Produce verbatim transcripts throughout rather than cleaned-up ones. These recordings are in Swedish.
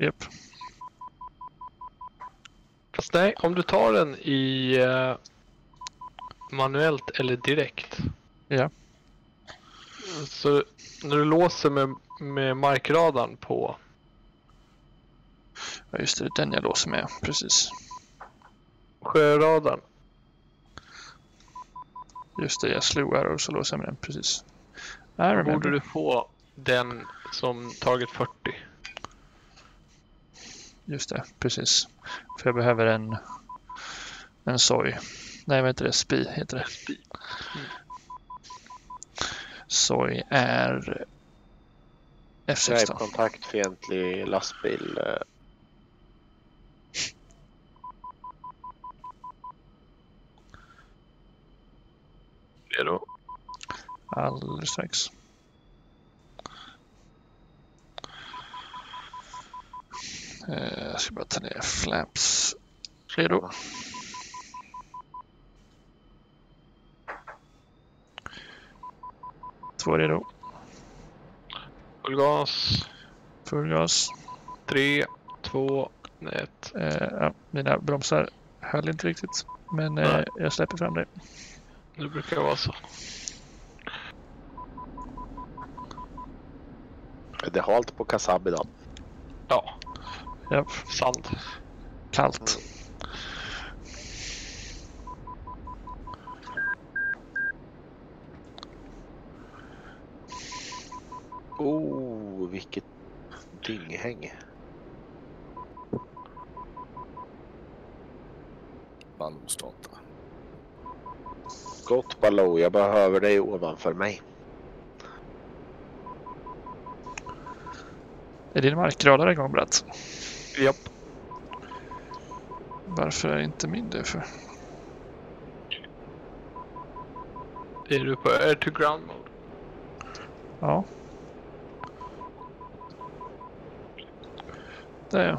Japp. Fast nej, om du tar den i uh, manuellt eller direkt. Ja. Så när du låser med, med markradarn på. Ja, just det, den jag låser med, precis. Sjöradarn. Just det, jag slog här och så låser jag med den, precis. Då borde du få den som target fyrtio. Just det, precis. För jag behöver en en soj. Nej, vad heter det? Spi heter det. Spi. Mm. Soj är F sexton. Jag är kontaktfientlig lastbil. Redo? Alldeles strax. Jag ska bara ta ner flaps. Redo. Två redo. Full gas. Full gas. Tre, två, ett. Eh, ja, mina bromsar höll inte riktigt. Men eh, jag släpper fram det. Det brukar vara så. Det har halt på Kasab idag. Ja. Japp. Sand. Kallt. Mm. Oh, vilket dynghäng. Ballonstarta. Gott Baloo, jag behöver dig ovanför mig. Är din markradar igång, Bratt? Japp. Varför är inte min det för? Är du på air to ground mode? Ja. Det är jag.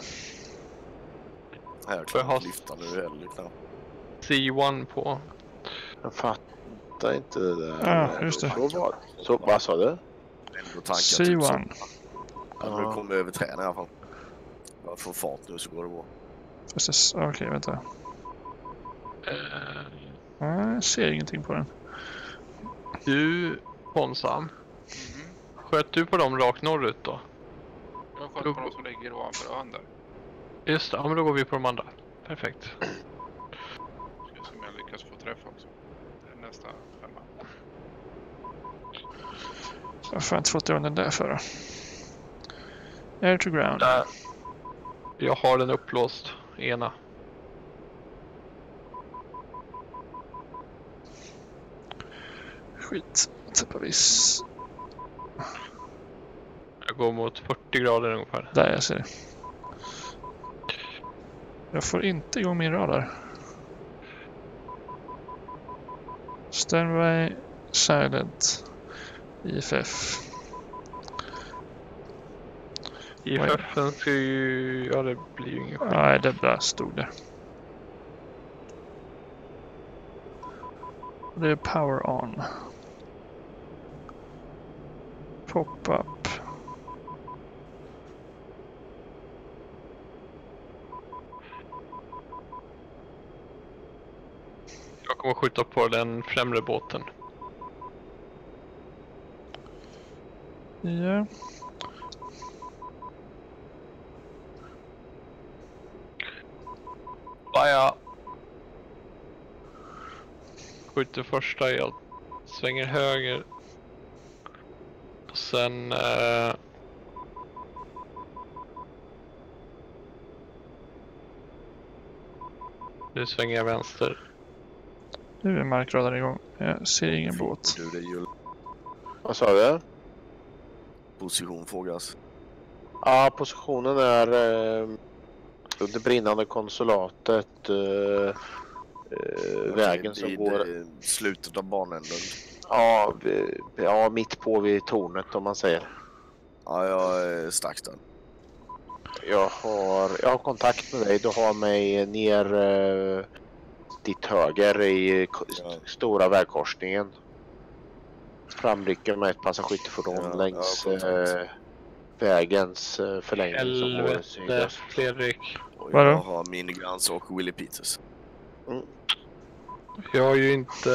Här Får jag ha- kan lyfta nu heller knappt. C ett på. Jag fattar inte det där. Ja, just det. Så var, så, vad sa du? Ändå tankar C typ ett. så. Ja, nu Ja. kommer över träden i alla fall. Jag får fart nu så går det bra. Okej, okay, vänta. Eh, Nej, jag ser ingenting på den. du, Ponsam. Mhm. Sköt du på dem rakt norrut då? Jag sköt på de som ligger ovanför ön där. Just det, ja, men då går vi på de andra. Perfekt. Ska se om jag lyckas få träff också. Det är nästa femma. Varför har jag inte fått igång den där för då? Air to ground. Där. Jag har den upplåst, ena. Skit. Tappar viss. Jag går mot fyrtio grader ungefär. Där jag ser det. Jag får inte igång min radar. Standby, silent, I F F. I F F ska ju... Ja, det blir ju ingen skit. Nej, det bara stod där. Det är power on. Pop-up. Jag kommer skjuta på den främre båten. Ja. Baja. Skjuter första, jag svänger höger. Och sen... Eh, nu svänger jag vänster. Nu är markradaren igång. Jag ser ingen båt. Du, det är ju Vad sa du? position frågas. Ja, positionen är eh, under brinnande konsulatet. Eh, eh, vägen som Vid, går... eh, slutet av banänden. Ja, vi- ja, mitt på vid tornet om man säger. Ja, jag är strax där. Jag har, jag har kontakt med dig. Du har mig ner eh, ditt höger i k- Ja. stora vägkorsningen. Framrycker med ett passagerarfordon Ja, längs ja, kontakt. eh, vägens eh, förlängning som går Helvete, sydöst. Fredrik. Och Vadå? jag har miniguns och Willie Peters. Mm. Jag har ju inte...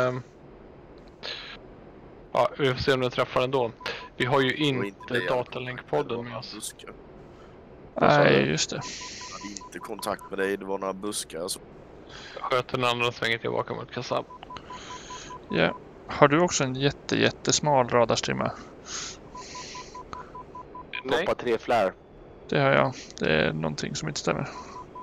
Ja, vi får se om jag träffar ändå. Vi har ju Och inte inte det, jag hade Datalink-podden kontakt med med oss. buskar. Nej, just det. Jag hade inte kontakt med dig, det var några buskar. Så... Jag sköter den andra svängen tillbaka mot Kassab. Ja. Har du också en jätte, jättesmal radarstrimma? Nej, Toppa tre flär. Det har jag. Det är någonting som inte stämmer.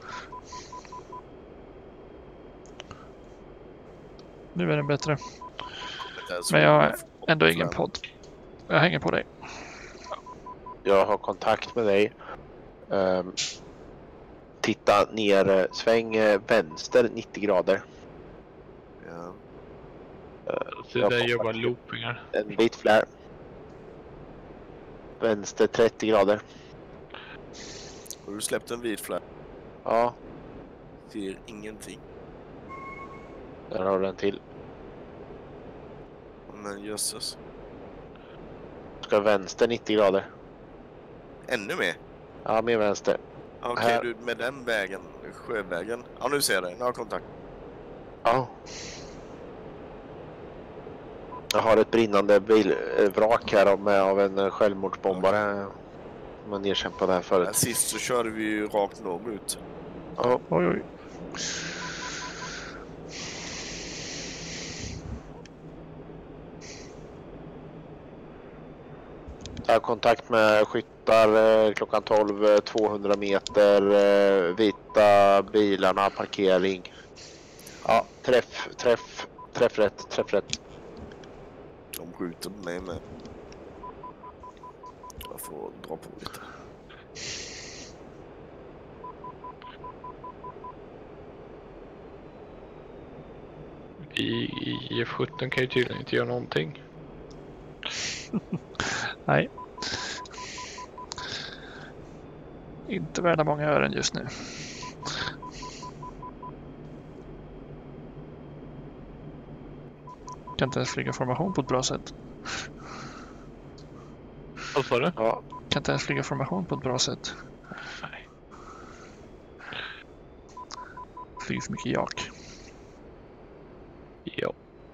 Nu är den bättre. Men jag har ändå ingen podd. Jag hänger på dig. Jag har kontakt med dig. Um, titta ner, sväng eh, vänster nittio grader. Ja. så jag där kommer gör bara till- loopingar. En bit flär. Vänster trettio grader. Har du släppt en vit flagg? Ja, Ser ingenting. där har du en till. Men jösses. Ska vänster nittio grader. Ännu mer? Ja, med vänster. Okej, Här. du med den vägen, sjövägen. Ja, nu ser jag dig. Nu har jag kontakt. Ja. Jag har ett brinnande bilvrak här med av en självmordsbombare. Man nedkämpade här Ja, förut. sist så körde vi ju rakt norrut. Ja, Oj, oj. jag har kontakt med skyttar eh, klockan tolv, eh, tvåhundra meter, eh, vita bilarna, parkering. Ja, träff, träff, träff rätt, träff rätt. De skjuter på mig med. Jag får dra på lite. I, i F sjutton kan ju tydligen inte göra någonting. Nej. Inte värda många ören just nu. Kan inte ens flyga formation på ett bra sätt. Vad sa du? Ja, Kan inte ens flyga formation på ett bra sätt. Nej. Flyger för mycket jak. Ja.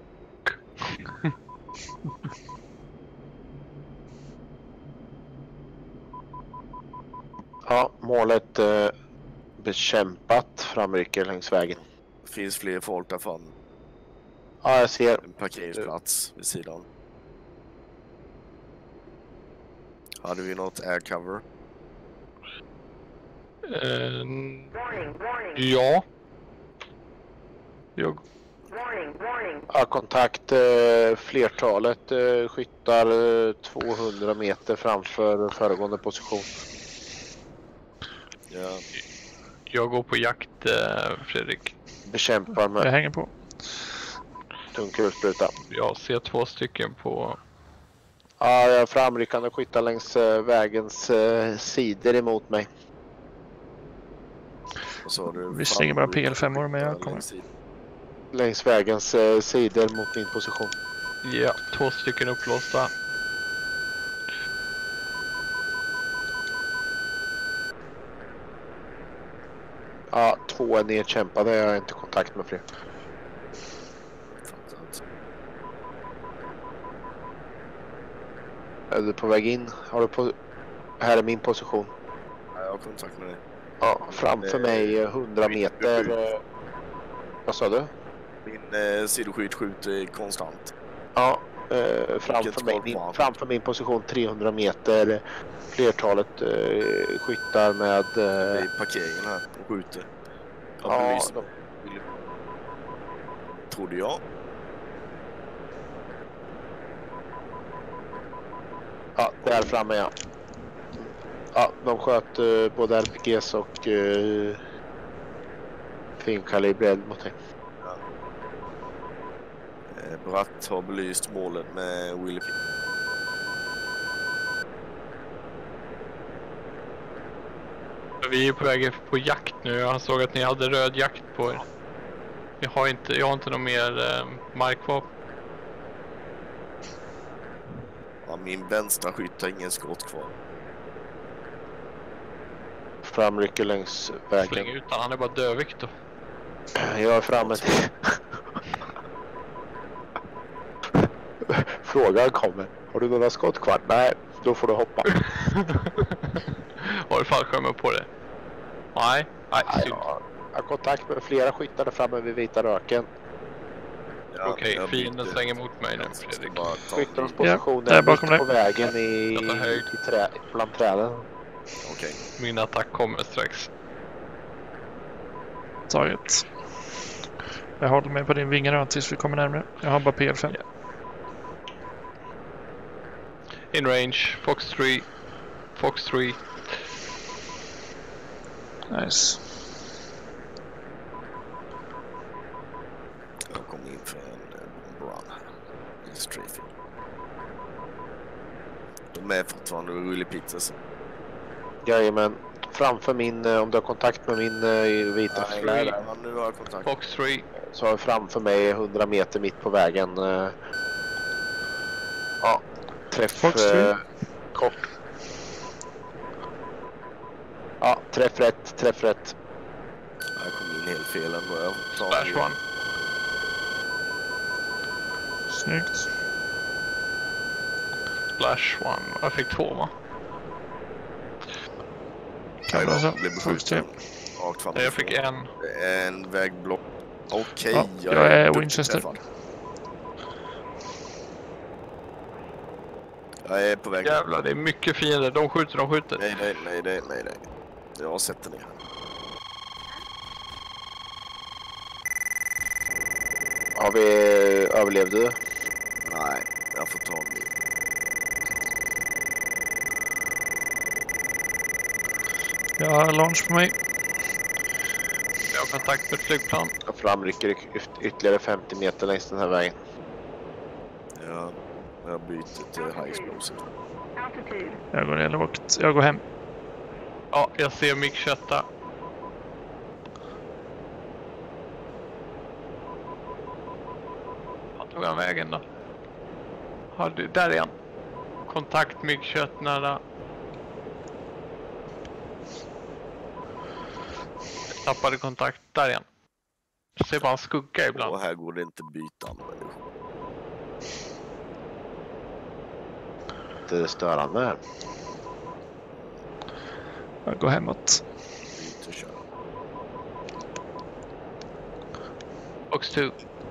ja målet eh, bekämpat, framrycker längs vägen. Det finns fler folk där fram. Ja, jag ser. En parkeringsplats vid sidan. Hade vi något air cover? Eh, ja. Jag, Ja, kontakt eh, flertalet eh, skyttar eh, tvåhundra meter framför föregående position. Ja. jag går på jakt, eh, Fredrik. Bekämpar Jag med hänger på. tung kulspruta. Jag ser två stycken på... Ja, jag har framryckande skyttar längs eh, vägens eh, sidor emot mig. Vad sa du? Vi slänger bara P L fem-or, men jag kommer. Längs vägens eh, sidor mot min position. Ja, två stycken upplåsta. Ja, två är nedkämpade. Jag har inte kontakt med fler. Är du på väg in? Har du på... Här är min position. Ja, jag har kontakt med dig. Ja, framför mig eh, hundra meter. Eh... Vad sa du? Min eh, sidoskytt skjuter konstant. Ja, eh, framför, Vilket mig, håll min, var han? framför min position trehundra meter. Flertalet eh, skyttar med... Det Eh, är parkeringen här och skjuter. Jag ja, belyser. de, Trodde jag. ja, där framme ja. Ja, de sköt eh, både R P Gs och eh, finkalibrerad mot dig. Eh, Bratt har belyst målet med Willie P. Vi är på väg på jakt nu. Jag såg att ni hade röd jakt på er. Jag har inte, jag har inte någon mer eh, markvapen. Ja, min vänstra skytt har ingen skott kvar. Framrycker längs vägen. Släng ut han, han är bara dövikt då. Jag är framme till... Frågan kommer. Har du några skott kvar? Nej, då får du hoppa. Har du fallskärmen på det? Nej, nej, synd. Jag har kontakt med flera skyttar där framme vid vita röken. Ja, Okej, jag fienden byter. slänger mot mig nu, Jag ska Fredrik. bara ta- Skyttarnas Ja, position där är bakom mitt på dig. vägen i, Jag tar höjd. i trä, bland träden. Okej. Min attack kommer strax. Taget. Jag håller mig på din vinge då tills vi kommer närmare. Jag har bara P L fem. Ja. In range, Fox tre. Fox tre. Nice. Jag kom in för en eh, run här. En strafing. De är fortfarande rullig pizza. Så. Jajamän. Framför min, eh, om du har kontakt med min eh, vita Nej, flagg, nej, nej, nu har jag kontakt. Fox tre. så har jag framför mig hundra meter mitt på vägen. eh, Ja, träff Fox tre. eh, kort. Ja, träff rätt, träff rätt. Jag kom in helt fel ändå. Jag sa Splash one. Snyggt. Splash one. Jag fick två va? Nej, Alltså, då blev Fox tre. beskjuten. Rakt fram. Jag fick en. En vägblock. Okej, Ja, jag är duktigt Winchester. träffad. Jag är på väg. Jävlar, det är mycket fiender. De skjuter, de skjuter. Nej, nej, nej, nej, nej, nej. Jag sätter ner. Har vi överlevde du? Nej, jag får ta mig. Jag har launch på mig. Jag har kontakt med ett flygplan. Jag framrycker y- ytterligare femtio meter längs den här vägen. Ja, jag byter till high explosive. Jag går ner lågt. Jag går hem. Ja, jag ser mig kötta. Vart tog han vägen då? Har du, där är han. Kontakt myggkött nära. Jag tappade kontakt. Där är han. Jag ser bara en skugga ibland. Och här går det inte byta användning. Det är störande här. Jag går hemåt. Byter och köra. Fox två.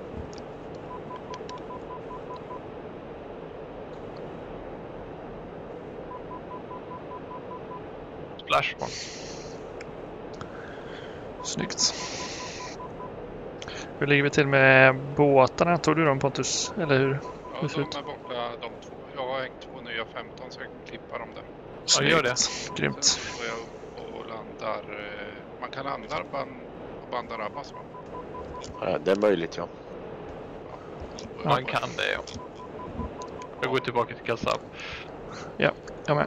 Splash one. Snyggt. Hur ligger vi till med båtarna? Tog du dem Pontus? Eller hur? Ja, Hur ser de det ut? är borta de två. Jag har hängt två nya femton så jag kan klippa dem där. Ja, gör det. Snyggt. Grymt. Sen går jag upp och landar. eh, Man kan landa på ban- på Bandarabas va? Ja, det är möjligt, ja. Så går jag Man på- kan det, ja. Jag går tillbaka till Kassab. Jag med.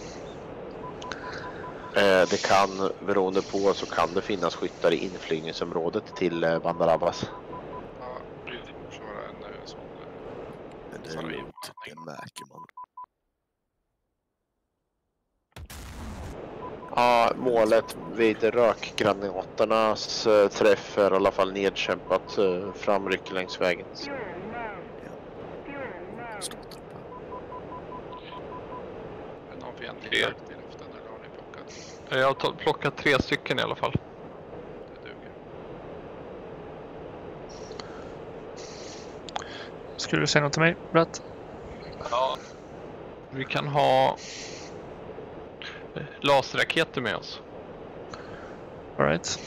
Eh, Det kan, beroende på, så kan det finnas skyttar i inflygningsområdet till eh, Bandarabas. Ja, vi får köra en eh, sån. eh, Men det är Sorry. lugnt, det märker man. Ja, målet vid rökgranaternas eh, träff är i alla fall nedkämpat eh, framryck längs vägen. Startar upp här. Är det någon fientlig Tre. jakt i luften eller har ni plockat? Jag har tagit- plockat tre stycken i alla fall. Det duger. Skulle du säga något till mig, Bratt? Ja. Vi kan ha laserraketer med oss. All right.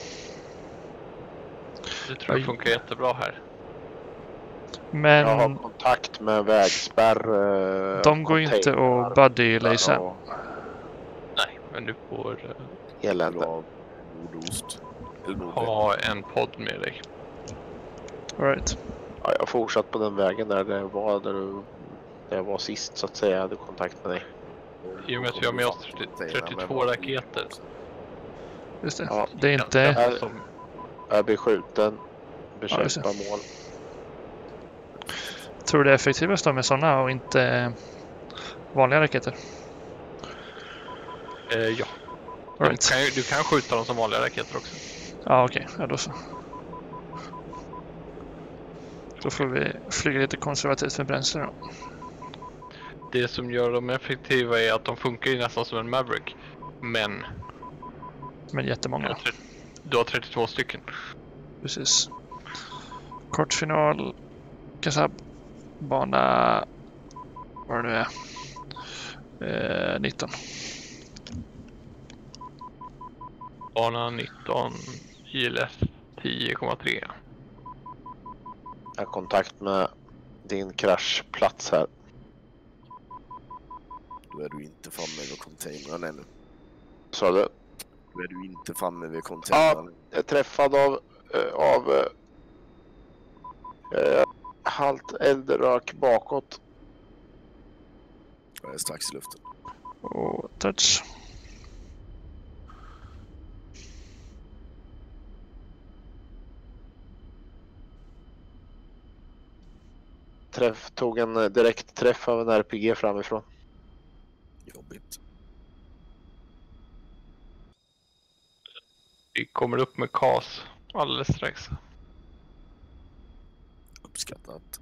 Det tror jag funkar jättebra här. Men Jag har kontakt med vägspärr. eh, de går inte container att buddy-lacea. och Nej, men du får eh, elände. Bra nordost. Eller nordväst. ha en podd med dig. All right. Ja, jag har fortsatt på den vägen där det var, där, du, där jag var sist så att säga. Jag hade kontakt med dig. I och med att vi har med oss trettiotvå raketer. Just det. Ja. Det är inte... Ja. Som, Jag blir skjuten. Ja, just Bekämpa mål. Tror du det är effektivast då med sådana och inte vanliga raketer? eh, ja. All right. Kan ju, du kan skjuta dem som vanliga raketer också. Ja, okej. Okay. Ja, då så. Då får vi flyga lite konservativt med bränsle då. Det som gör dem effektiva är att de funkar ju nästan som en Maverick. Men... Men jättemånga. Du har trettiotvå stycken. Precis. Kortfinal. Kassab. Bana... Vad det nu är. Eh, nitton. Bana nitton. I L S tio komma tre. Jag har kontakt med din kraschplats här. Då är du inte framme vid containern ännu. Så du? Då är du inte framme vid containern. Ja, jag är träffad av, av äh, halt eldrök bakåt. Jag är strax i luften. Och touch. Träff, tog en direkt träff av en R P G framifrån. Jobbigt. Vi kommer upp med K A S alldeles strax. Uppskattat.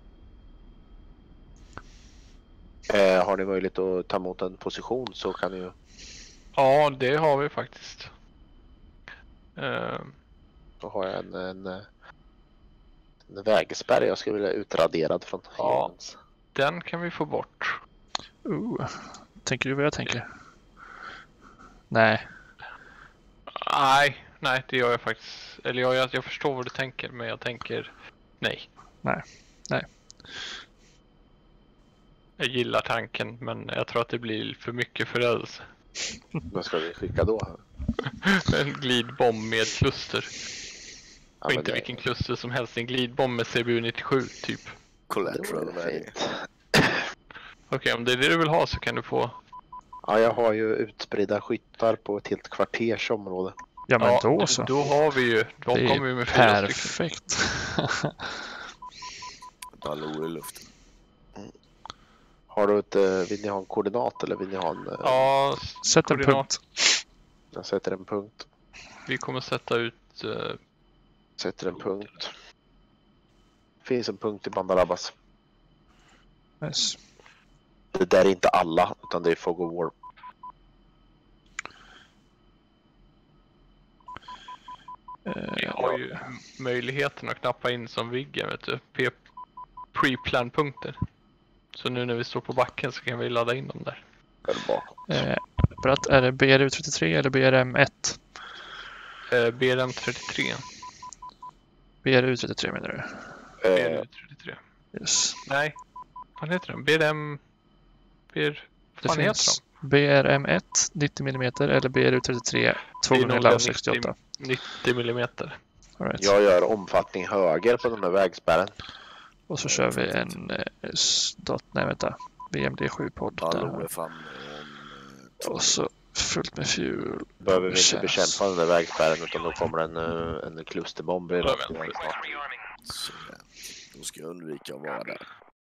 Eh, har ni möjlighet att ta emot en position så kan ni ju... Ja, det har vi faktiskt. Uh, Då har jag en, en, en vägspärr jag skulle vilja utraderad från ja, Jens. Den kan vi få bort. Uh, tänker du vad jag tänker? Nej. Nej, nej det gör jag faktiskt. Eller jag, jag, jag förstår vad du tänker, men jag tänker nej. Nej, nej. Jag gillar tanken, men jag tror att det blir för mycket förödelse. Vad ska vi skicka då? En glidbomb med kluster. Ja, Och inte det... vilken kluster som helst. En glidbomb med C B U nittiosju typ. Collateral ready. Okej, okay, om det är det du vill ha så kan du få... Ja, jag har ju utspridda skyttar på ett helt kvarters område. Ja, men ja, då så. Då har vi ju... De det kommer ju med är fyra perfekt. Ballor i luften. Har du ett, vill ni ha en koordinat eller vill ni ha en... Ja, sätt en koordinat. punkt. Jag sätter en punkt. Vi kommer sätta ut... Uh... Sätter en punkt. Finns en punkt i Bandalabas. Yes. Det där är inte alla, utan det är Fog of War. Vi har ju möjligheten att knappa in som Viggen, vet du. P- Pre-plan-punkter. Så nu när vi står på backen så kan vi ladda in dem där. Eller bakåt. Eh, Bratt, är det B R U trettiotre eller B R M ett? Eh, B R M trettiotre. B R U trettiotre menar du? Eh, B R U trettiotre. Yes. Nej, vad heter den? B R M... B R... Det Vad heter finns B R M ett nittio millimeter eller B R U trettiotre två gånger sextioåtta. nittio millimeter. All right. Jag gör omfattning höger på den här vägspärren. Och så kör vi en eh, dot, nej vänta, V M D sju-podd Ballor är där. framme om... Och så fullt med fuel. Behöver vi inte Känns. bekämpa den där vägspärren utan då kommer en, en klusterbomb i rakt i vägen. Så, då ska jag undvika att vara där.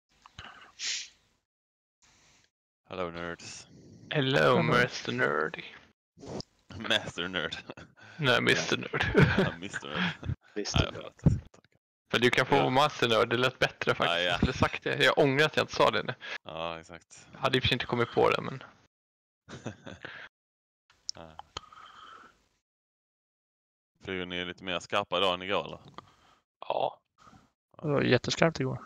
Hello nerds. Hello, Master Nerdy. Master nerd. Nej, mister Nerd. Ja, mister Nerd. Visst. Nej, förlåt. Men du kan få Ja. Master Nerd, det lät bättre faktiskt. Ja, ja. Jag skulle sagt det. Jag ångrar att jag inte sa det nu. Ja, exakt. Jag hade i och för sig inte kommit på det, men... Ja. Flyger ni lite mer skarpa idag än igår eller? Ja. Det var jätteskarpt igår.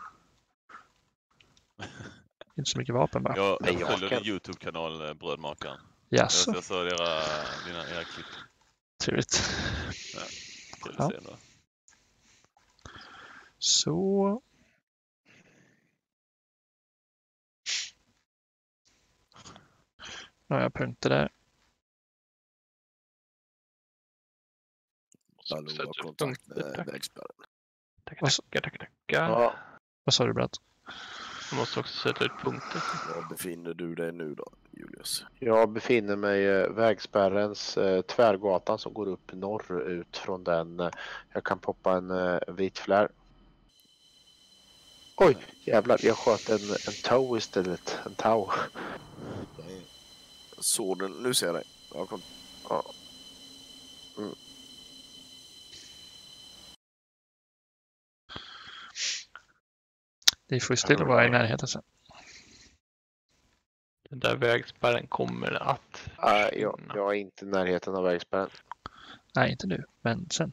Inte så mycket vapen bara. Jag, Nej, jag jag följer kan- din YouTube-kanal Brödmakaren. Jaså, Jag, jag såg era, dina, era klipp. trevligt. Kul Ja. att se ändå. Så. Nu har jag punkter där. Ballor Sätter har upp kontakt punkter, med tack. vägspärren. Tackar, tackar, tackar, tackar. Ja, Vad sa du, Bratt? Jag måste också sätta ut punkter. Var befinner du dig nu då, Julius? jag befinner mig i vägspärrens eh, tvärgatan som går upp norrut från den. Eh, jag kan poppa en eh, vit flär. Oj, jävlar, jag sköt en, en tau istället. En tau. Så den, nu ser jag dig. Jag kom. Ja, Det får ju stilla vara i närheten sen. Den där vägspärren kommer att Nej, försvinna. jag, jag är inte i närheten av vägspärren. Nej, inte nu, men sen.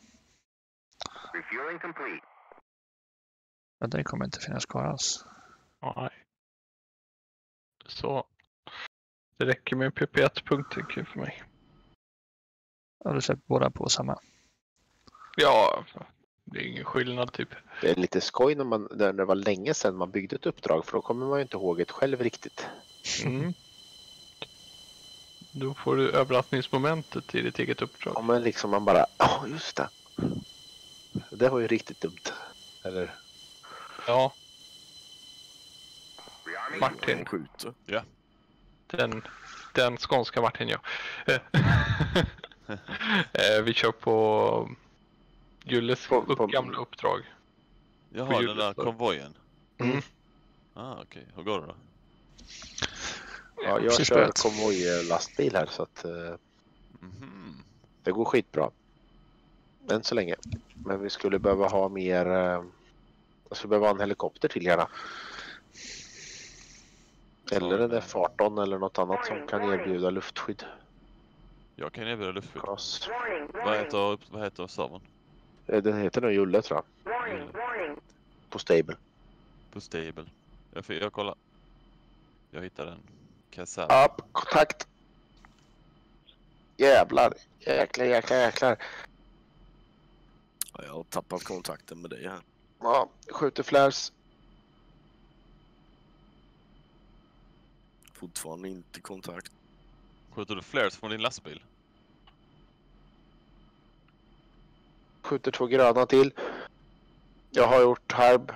Men den kommer inte finnas kvar alls. Nej. Så det räcker med P P ett-punkter för mig. Har du sett båda på samma? Ja, det är ingen skillnad typ. Det är lite skoj när, man, när det var länge sedan man byggde ett uppdrag, för då kommer man ju inte ihåg det själv riktigt. Mm. Då får du överraskningsmomentet i ditt eget uppdrag. Ja, men liksom man bara, ja oh, just det. Det var ju riktigt dumt. Eller? Ja. Martin. Skjuter. Ja. Den, den skånska Martin, ja. eh, vi kör på Julles På- på- gamla uppdrag. Jaha, På den där juldagen. konvojen. Mm. Ah, okej. Okay. Hur går det då? Ja, jag Precis kör börjat. konvojlastbil här så att eh, Mhm. det går skitbra. Än så länge. Men vi skulle behöva ha mer, eh, jag skulle behöva ha en helikopter till gärna. Eller en F arton eller något annat som kan erbjuda luftskydd. Jag kan erbjuda luftskydd. Oss. Vad heter, vad heter servern? Eh, Den heter nog Julle tror jag. På Stable. På Stable. Jag, får- jag kollar. Jag hittade en kassett. Ja, kontakt. Jävlar. Jäklar, jäklar, jäklar. Ja, jag har tappat kontakten med dig här. Ja, skjuter flares. Fortfarande inte kontakt. Skjuter du flares från din lastbil? Skjuter två gröna till. Jag har gjort harb.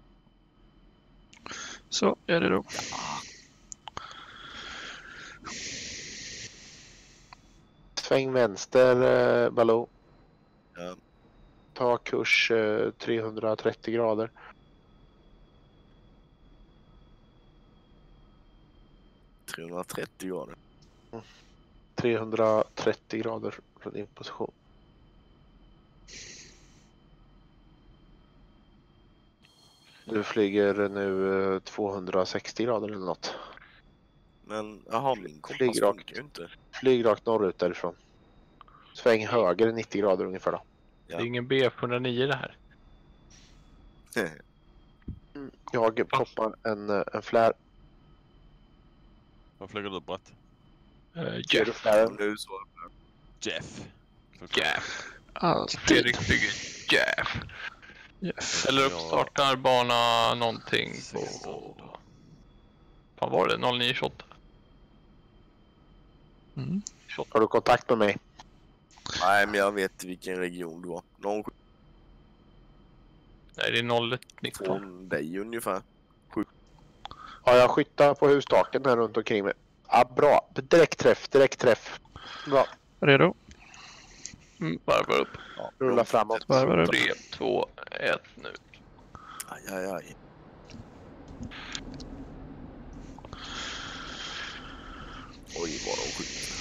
Så är det då. Sväng vänster, eh, Baloo. Ja. Ta kurs eh, trehundratrettio grader. trehundratrettio grader. trehundratrettio grader från din position. Du flyger nu eh, tvåhundrasextio grader eller något. Men jaha, min kompass Flyg rakt. funkar ju inte. Flyg rakt norrut därifrån. Sväng höger nittio grader ungefär då. Det är ingen B F etthundranio det här. Jag poppar en, eh, en flare. Vad flyger du brett? Uh, Ser du Jeff. flaren? Nu så. Jeff. Jeff. Alltid. Fredrik flyger Jeff. Jeff. Eller uppstartar bana någonting på... Vad var det? noll nio tjugoåtta? Mm. Har du kontakt med mig? Nej, men jag vet vilken region du var. Någon Nej, det är noll ett nitton. från dig ungefär. Ja, jag skyttar på hustaken här runt omkring mig. Ja, bra. Direkt träff, direkt träff. Bra. Redo? Mm, varvar upp. Ja, Rulla de- framåt. Varvar upp. tre, två, ett nu. Aj, aj, aj. Oj, vad de skjuter.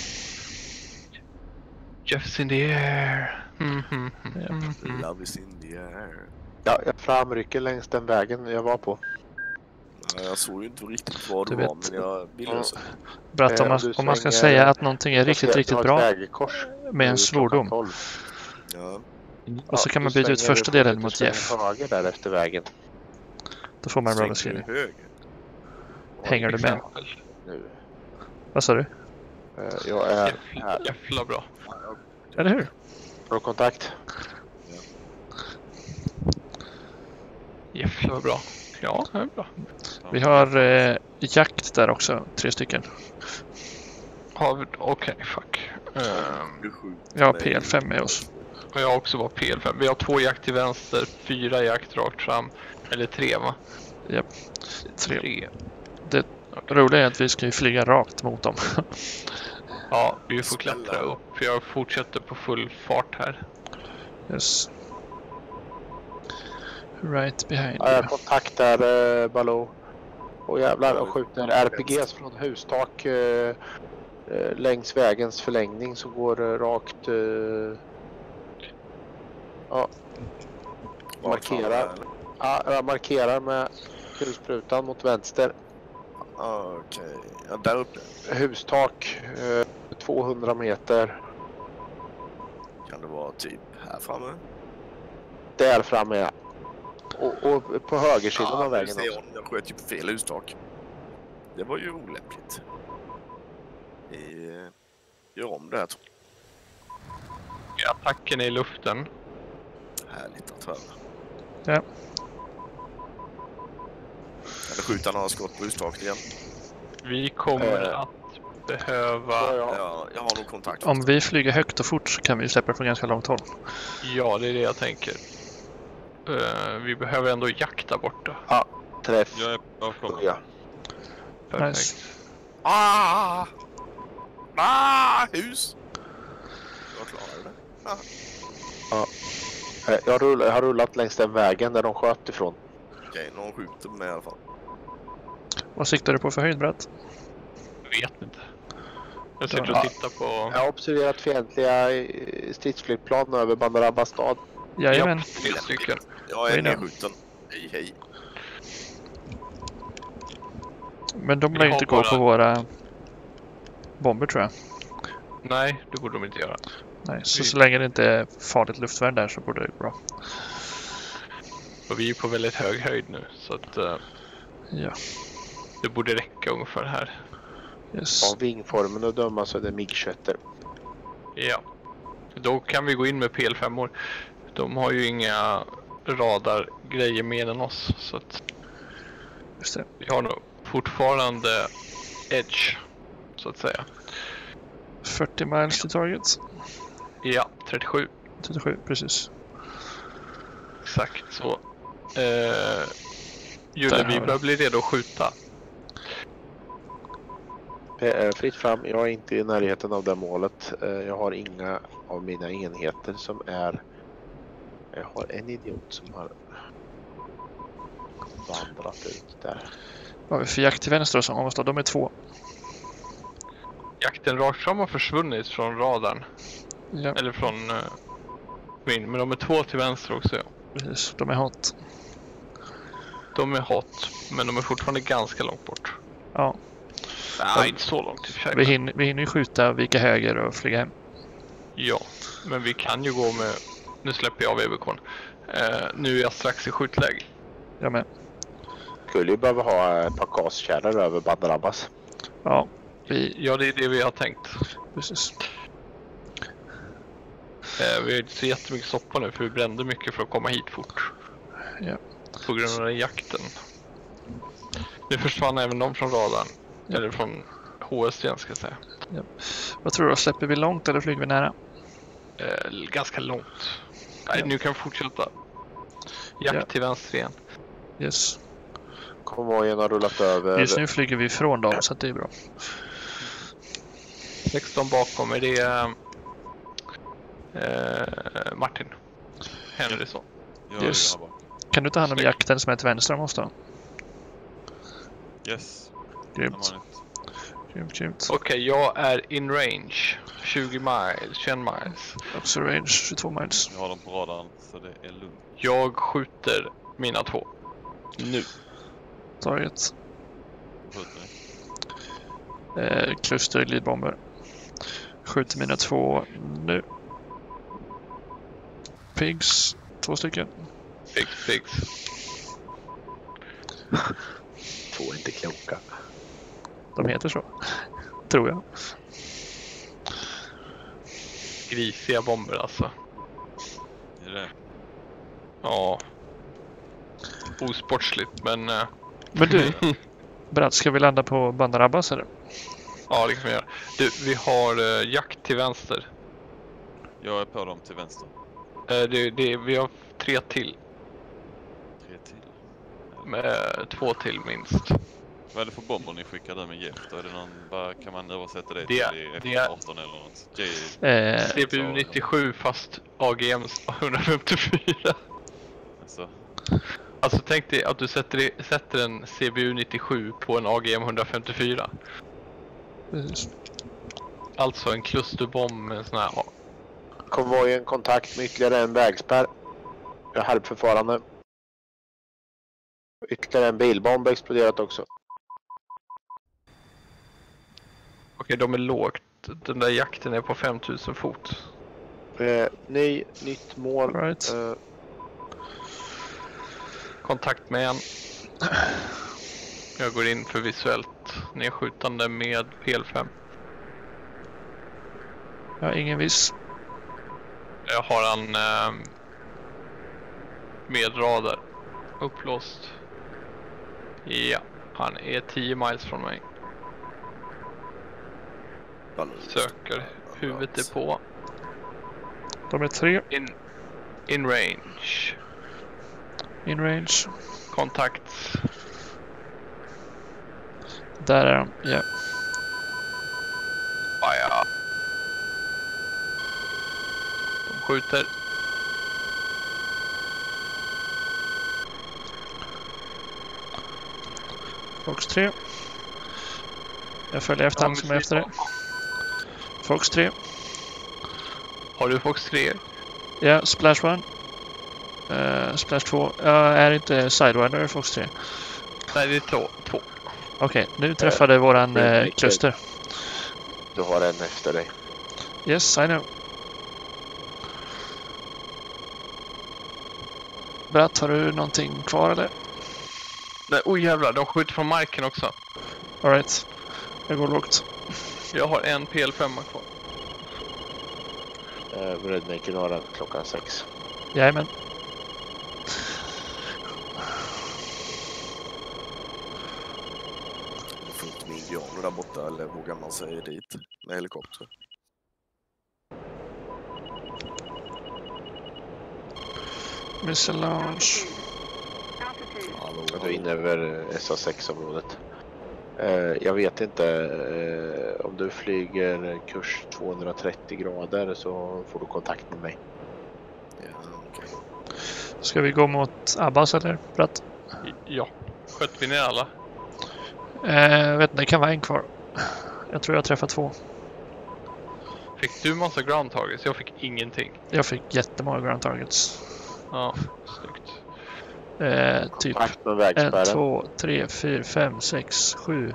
Jeff's in the air. Mm, mm, mm, Ja. mm, mm. Love is in the air. Ja, jag framrycker längs den vägen jag var på. Ja, jag såg ju inte riktigt vad Du det var, vet. men jag ville så. Berätta om Eh, man, du om man ska svänger- säga att någonting är riktigt, Jag ser- riktigt jag har bra ett vägkors. med en Nu svordom. klockan tolv. Ja. Och så Ja, kan man du byta ut svänger- första delen du mot svänger Jeff. höger där efter vägen. Då får man en bra Svänger beskrivning. du höger? Hänger du med? Exempel. Nu. Vad sa du? Eh, Jag är Jeff- här. Jävla bra. Eller hur? Har du kontakt? Jävla bra. Ja, det är bra. Vi har eh, jakt där också. Tre stycken. Har vi... Okej, fuck. Ehm, Du skjuter Jag har mig. P L fem med oss. och jag har också var P L fem. Vi har två jakt till vänster, fyra jakt rakt fram. Eller tre, va? Japp. Tre. Tre. Det roliga är att vi ska ju flyga rakt mot dem. Ja, vi får klättra upp. Jag fortsätter på full fart här. Yes. Right behind Ja, jag har you. kontakt där, eh, Baloo. Och jävlar, och skjuter R P Gs från hustak eh, eh, längs vägens förlängning så går det rakt... Eh, ja, Vad fan markera. är det? Ja, jag markerar med kulsprutan mot vänster. Okej, ja, där uppe. Hustak, eh, tvåhundra meter. Kan det vara typ här framme? Där framme, ja. Och, och på högersidan av vägen ser också. hon. Jag sköt ju på fel hustak. Det var ju olämpligt. Vi eh, gör om det här. Attacken är i luften. Härligt att höra. Ja. Kan du skjuta några skott på hustaket igen? Vi kommer Eh. att behöva... Ja, ja. Ja, jag har nog kontakt. Om vi flyger högt och fort så kan vi släppa det från ganska långt håll. Ja, det är det jag tänker. Uh, vi behöver ändå jakta borta. Träff. Jag är bakom. Ja. Perfekt. Nice. Ah! Ah! Hus! Jag klarar det. Ah. Eh, Jag, rull, jag har rullat längs den vägen där de sköt ifrån. Okej, någon skjuter med i alla fall. Vad siktar du på för höjdbredd? Jag vet inte. Jag sitter Ja. och tittar på... Jag har observerat fientliga eh, stridsflygplan över Bandarabas stad. Jajamän. Ja, tre stycken. Jag är Oj då. nedskjuten. Hej, hej. Men de Vi lär ju har inte gå bara- på våra bomber tror jag. Nej, det borde de inte göra. Nej, så, Vi- så länge det inte är farligt luftvärn där så borde det gå bra. Och vi är på väldigt hög höjd nu. Så att uh, Ja, det borde räcka ungefär här. yes. Av vingformen att döma så är det mig tjugoett. Ja. Då kan vi gå in med P L fem-or. De har ju inga radargrejer mer än oss. Så att Just det. vi har nog fortfarande edge. Så att säga. fyrtio miles till target. Ja, trettiosju. trettiosju, precis. Exakt så. Uh, Julle, Där vi har vi. börjar bli redo att skjuta. Eh, Fritt fram, jag är inte i närheten av det målet. Eh, Jag har inga av mina enheter som är... Jag har en idiot som har vandrat ut där. Vad har vi för jakt till vänster och så? Om de är två. Jakten rakt fram har försvunnit från radarn. Ja, Eller från uh, min. Men de är två till vänster också. Ja. precis. De är hot. De är hot. Men de är fortfarande ganska långt bort. Ja, Nej, inte så långt i och för sig. vi hinner, vi hinner ju skjuta, vika höger och flyga hem. Ja, men vi kan ju gå med... Nu släpper jag av E B K:n. Uh, nu är jag strax i skjutläge. Jag med. Skulle ju behöva ha ett par gaskärror över Bandarabas. Ja, vi... Ja, det är det vi har tänkt. Precis. Uh, vi har inte så jättemycket soppa nu för vi brände mycket för att komma hit fort. Ja. På grund av den jakten. Nu försvann även de från radarn. Ja. Eller från H S igen ska jag säga. Vad tror du? Släpper vi långt eller flyger vi nära? Eh, ganska långt. Nej, Ja. nu kan vi fortsätta. Jakt Ja. till vänster igen. Yes. Konvojen har rullat över. Just nu flyger vi från dem så att det är bra. sexton bakom är det eh, Martin Henriksson. Jag Yes. är här bak. Kan du ta hand om Snyggt. jakten som är till vänster om oss då? Yes. Grymt. Han har ett. Grymt, grymt. Okej, jag är in range. tjugo miles, tjugo miles. Också range, tjugotvå miles. Jag har dem på radarn så det är lugnt. Jag skjuter mina två. Nu. Target. Skjuter ni? Eh, kluster glidbomber. Skjuter mina två nu. Pigs, två stycken. Fix, fix. Två är inte kloka. De heter så. Tror jag. Grisiga bomber alltså. Är det det? Ja. Osportsligt, men... eh, Men du, Brad, ska vi landa på Bandarabas eller? ja, det kan vi göra. Du, vi har uh, jakt till vänster. Jag är på dem till vänster. Eh, det, det, vi har tre till. Tre till. Med två till minst. Vad är det för bomber ni skickar där med Jeff? Då är det någon, vad kan man översätta det Det- till i det- F arton eller något? J Eh, C B U nittiosju fast A G M etthundrafemtiofyra. alltså, Alltså tänk dig att du sätter, i- sätter en C B U nittiosju på en A G M etthundrafemtiofyra. precis. Alltså en klusterbomb med en sån här... Konvojen kontakt med ytterligare en vägspärr. Jag har halvförfarande. Ytterligare en bilbomb exploderat också. Okej, de är lågt. Den där jakten är på femtusen fot. Eh, ny, nytt mål. All right. Eh, Kontakt med en. Jag går in för visuellt nedskjutande med P L fem. Jag har ingen viss. Jag har han eh, med radar upplåst. Ja, han är tio miles från mig. Söker, huvudet är på. De är tre. In, in range. In range. Kontakt. Där är de. Ja. Fire. De skjuter. Fox tre. Jag följer efter han som är efter det. Fox tre. Har du Fox tre? Ja, Splash one. Uh, splash två. Jag är inte Sidewinder Fox tre. Nej, det är två. två. Okej, okay, nu träffade uh, våran uh, kluster. Du har en efter dig. Yes, I know. Bratt, har du någonting kvar eller? Nej, oj jävlar, de skjuter från marken också. All right. Jag går lågt. Jag har en P L fem kvar. Uh, Redmaker har den klockan sex. Jajamän. Det får inte med indianer där borta, eller vågar man säga dit med helikopter? Missile launch. Hallå, Du är inne över S A sex-området. Uh, jag vet inte uh, om du flyger kurs tvåhundratrettio grader så får du kontakt med mig. Ja, okej. Ska vi gå mot Abbas eller Bratt? Ja, sköt vi ner alla? Eh, jag vet inte, det kan vara en kvar. Jag tror jag träffade två. Fick du massa ground targets? Jag fick ingenting. Jag fick jättemånga ground targets. Ja, snyggt. Eh, typ Kontakt med en, vägspärren. två, tre, fyra, fem, sex, sju.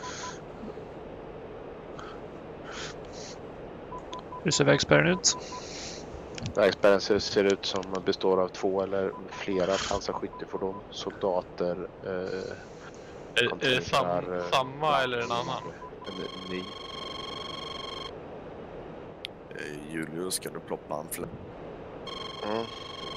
Hur ser vägspärren ut? Vägspärren ser, ser ut som består av två eller flera pansarskyttefordon, soldater. Eh, Är, är det sam, eh, samma eller en annan? En ny. Eh, Julius, kan du ploppa en fläck? Mm.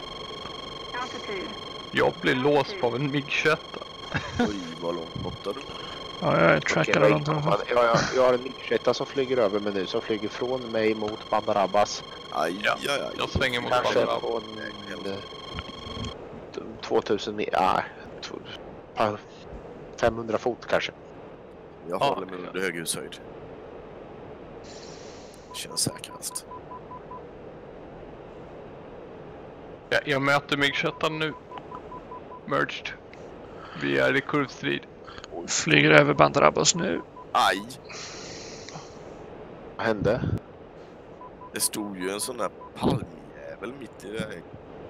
Jag blir låst på en MiG tjugoett. Oj, vad långt borta du. Ja, jag trackar Okej, runt honom. jag, jag, jag har en MiG tjugoett som flyger över mig nu, som flyger från mig mot Bandar-Abbas. Aj, Ja, aj, aj. jag svänger mot Kanske Bandar-Abbas. på en, tvåtusen meter, ja, två- femhundra fot kanske. Jag Ja. håller mig under höghushöjd. Känns säkrast. Ja, jag möter MiG tjugoett nu. Merged. Vi är i kurvstrid. Flyger över Bandar-Abbas nu. Aj! Vad hände? Det stod ju en sån där palmjävel mitt i vägen.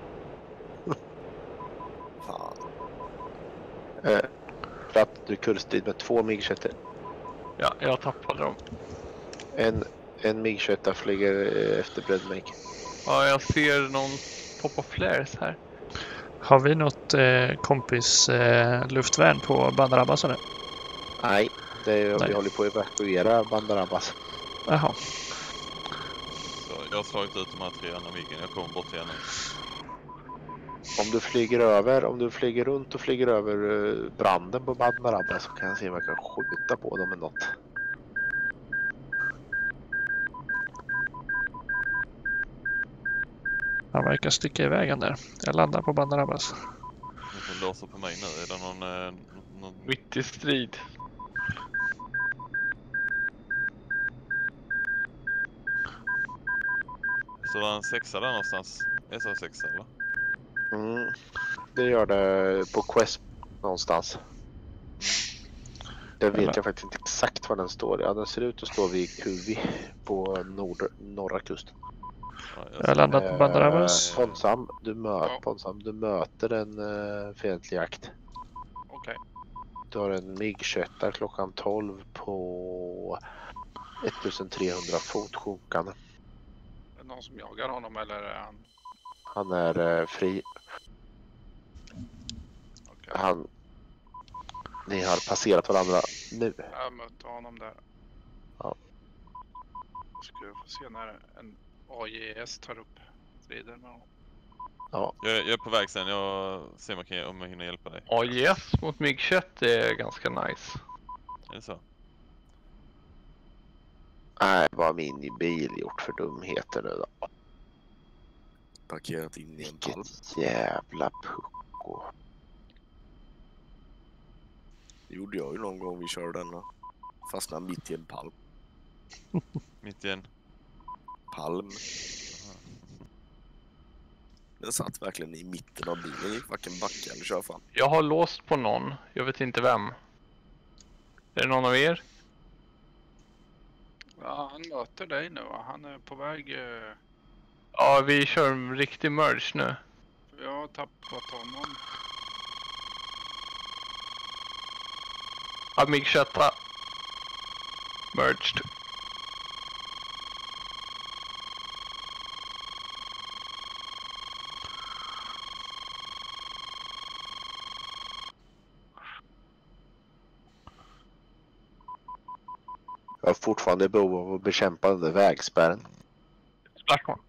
Fan. Eh, för att du kurstid med två MiG tjugoett. Ja, jag tappade dem. En, en MiG tjugoett flyger eh, efter Breadmake. Ja, jag ser någon poppa flares här. Har vi något eh, kompis eh, luftvärn på Bandar-Abbas eller? Nej, det är, Nej. vi håller på att evakuera Bandar-Abbas. Jaha. Så jag har slagit ut de här tre andra viggen. Jag kommer bort igen nu. Om du flyger över, om du flyger runt och flyger över eh, branden på Bandar-Abbas så kan jag se om jag kan skjuta på dem med något. Han verkar sticka iväg han där. Jag landar på Bandar-Abbas. Du får låsa på mig nu. Är det någon... Eh, någon... Mitt i strid. Så det är en sexa där någonstans? S A sex eller? Mm. Det gör det på Quest någonstans. Jag vet Eller- jag faktiskt inte exakt var den står. Ja, den ser ut att stå vid Kuvi på nord, norra kusten. Ja, Jag har landat på Bandar-Abbas. Eh, Ponsam, du, mö Ja. Ponsam, du möter en uh, fientlig jakt. Du har en MiG tjugoett klockan tolv på ettusentrehundra fot sjunkande. Är det någon som jagar honom eller är han? Han är eh, fri. Okay. Han... Ni har passerat varandra nu. Jag mötte honom där. Ja. Jag skulle få se när en A J S tar upp strider med honom. Ja. Jag är, jag är på väg sen. Jag ser om jag, kan, om jag hinner hjälpa dig. A J S mot MiG tjugoett är ganska nice. Är det så? Nej, vad min bil gjort för dumheter nu då. Parkerat in i en palm. Vilket jävla pucko. Det gjorde jag ju någon gång vi körde den. Fastnade mitt i en palm. Mitt i en... Palm. Den satt verkligen i mitten av bilen. Gick varken backa eller köra fram. Jag har låst på någon. Jag vet inte vem. Är det någon av er? Ja, han möter dig nu va? Han är på väg... Eh... Ja, vi kör en riktig merge nu. Jag har tappat honom. Ja, MiG tjugoett. Merged. Jag har fortfarande behov av att bekämpa den där vägspärren. Splashman.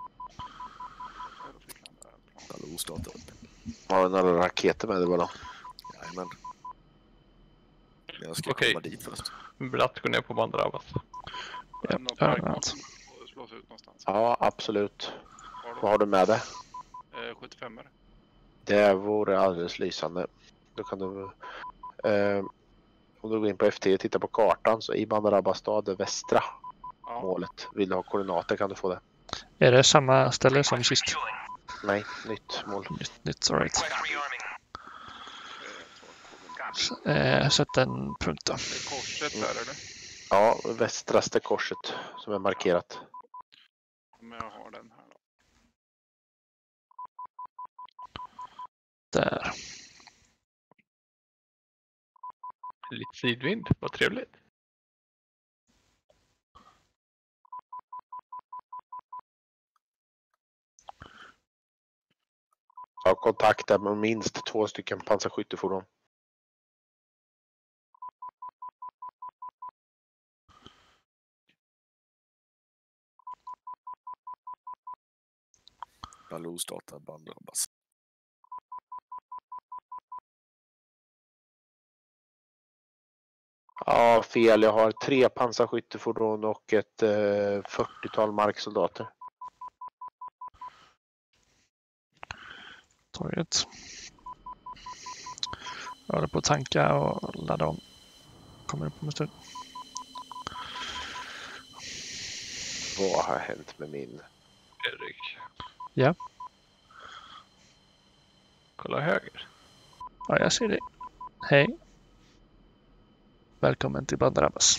Hallå, starta upp. Har du några raketer med dig bara? Jajamän. Men jag ska Okej. komma dit först. Bratt går ner på bandrabas. Ja, Något ja, markmål ja. som slås ut någonstans. Ja, absolut. Har du? Vad har du med dig? Eh, sjuttiofem. Det vore alldeles lysande. Då kan du... Eh, om du går in på F T och tittar på kartan så i Bandarabastad är västra Ja. målet. Vill du ha koordinater kan du få det. Är det samma ställe som sist? Nej, nytt mål. Nytt, nytt, all right. Eh, Eh, sätt en punkt då. Det är korset där eller? Ja, västraste korset som är markerat. Om jag har den här då. Där. Lite sidvind, vad trevligt. Jag har kontakt med minst två stycken pansarskyttefordon. Hallå, starta bandrabas. Ja, fel. Jag har tre pansarskyttefordon och ett eh, fyrtiotal marksoldater. Torget. Jag håller på att tanka och ladda om. Kommer upp om en stund. Vad har hänt med min? Erik. Ja. Kolla höger. Ja, jag ser dig. Hej. Välkommen till Bandarabas.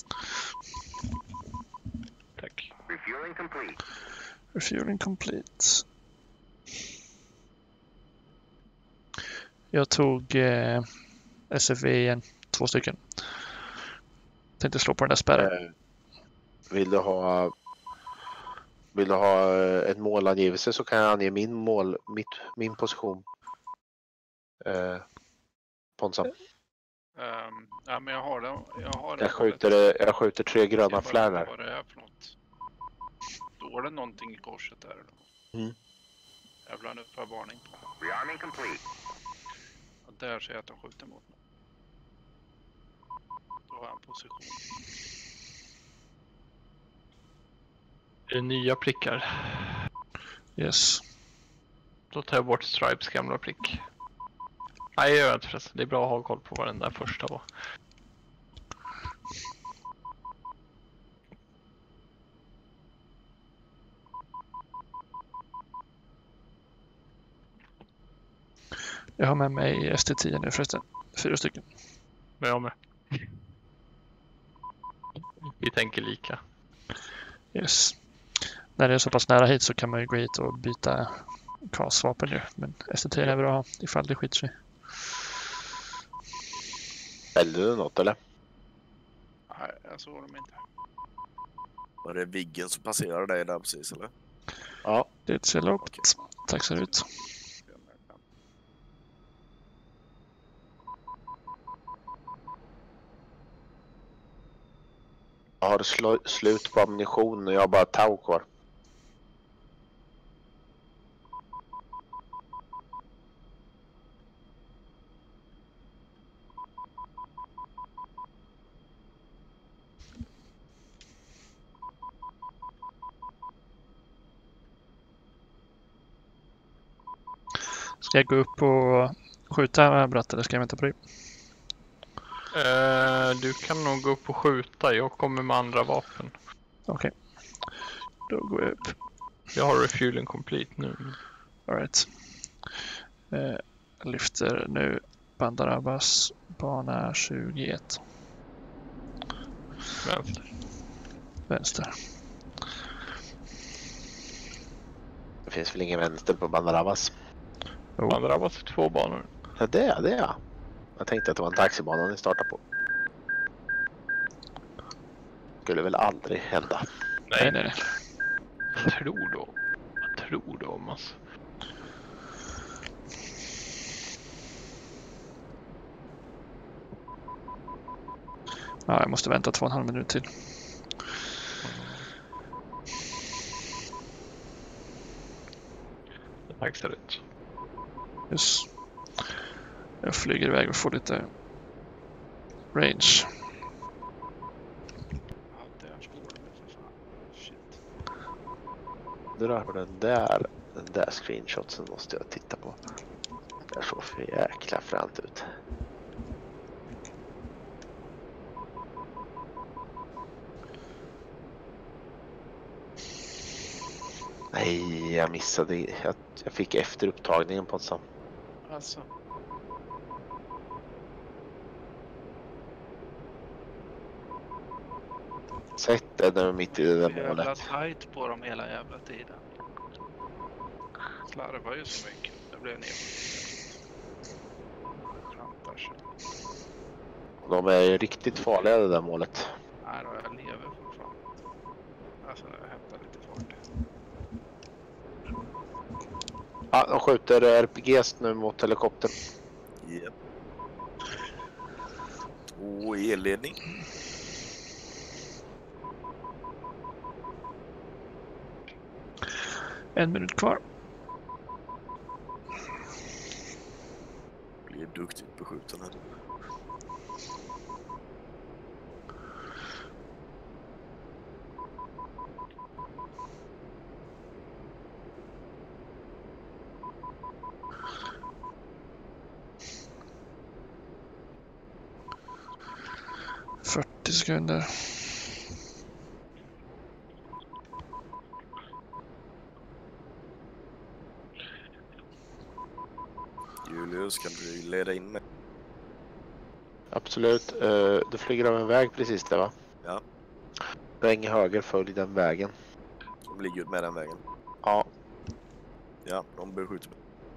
Tack. Refueling complete. Refueling complete. Jag tog eh, S F V igen. Två stycken. Tänkte slå på den där spärren. Eh, vill du ha vill du ha eh, en målangivelse så kan jag ange min mål, mitt, min position. Eh, Ponsa. Um, ja, men jag har den. Jag, har den Jag skjuter, jag skjuter tre gröna Jag bara flär undrar där. vad det är för något. Står det någonting i korset där eller? Mm. Jävlar, nu får jag varning på. Rearming complete. Ja, där ser jag att de skjuter mot mig. Då har jag en position. Är det nya prickar? Yes. Då tar jag bort Stripes gamla prick. Nej, jag gör inte förresten. Det är bra att ha koll på vad den där första var. Jag har med mig S T tio nu förresten. Fyra stycken. Men jag med. Vi tänker lika. Yes. När det är så pass nära hit så kan man ju gå hit och byta kasvapen nu. Men S T tio är bra att ha ifall det skiter sig. Fällde du något eller? Nej, jag såg dem inte. Var det Viggen som passerade dig där precis eller? Ja. Det ser lågt. Tack så ut. Jag har sl- slut på ammunition och jag har bara tau kvar. Ska jag gå upp och skjuta bratt eller ska jag vänta på dig? Eh, du kan nog gå upp och skjuta. Jag kommer med andra vapen. Okej. Okay. Då går jag upp. Jag har refueling complete nu. All right. Eh, lyfter nu Bandarabas bana tjugoett. Vänster. Vänster. Det finns väl ingen vänster på Bandarabas? Oh. Bandarabas är två banor. Ja, det är det ja. Jag tänkte att det var en taxibana ni startade på. Skulle väl aldrig hända. Nej, nej, nej. Jag tror då. Jag tror då om alltså. Ja, jag måste vänta två och en halv minut till. Tack så ut. Yes. Jag flyger iväg och får lite range. Ja, där står det för fan. Shit. Det där på den där, den där screenshotsen måste jag titta på. Det såg för jäkla fränt ut. Nej, jag missade. Jag, jag fick efter upptagningen på en sån. Alltså. Sätt det där mitt i det där Jävla målet. tight på dem hela jävla tiden. Slarvar ju så mycket. Det blev ner. Klantar sig. De är riktigt farliga det där målet. Nej då, jag lever fortfarande. Alltså jag hämtar lite fart. Ja, de skjuter R P Gs nu mot helikoptern. Yep. Och elledning. En minut kvar. Blir duktigt beskjuten här. fyrtio sekunder. Julius, kan du leda in mig? Absolut. Uh, du flyger av en väg precis där va? Ja. Sväng höger, följ den vägen. Som ligger ut med den vägen. Ja, Ja, de beskjuter mig.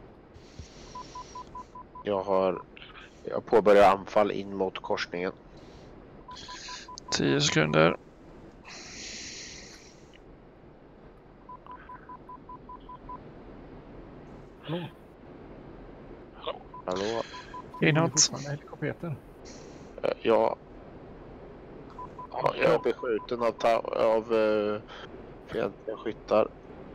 jag har... Jag påbörjar anfall in mot korsningen. tio sekunder. Hallå? Hallå? Inåt. Helikopter. Uh, ja. Ja, jag är beskjuten av, ta- av uh, fientliga skyttar.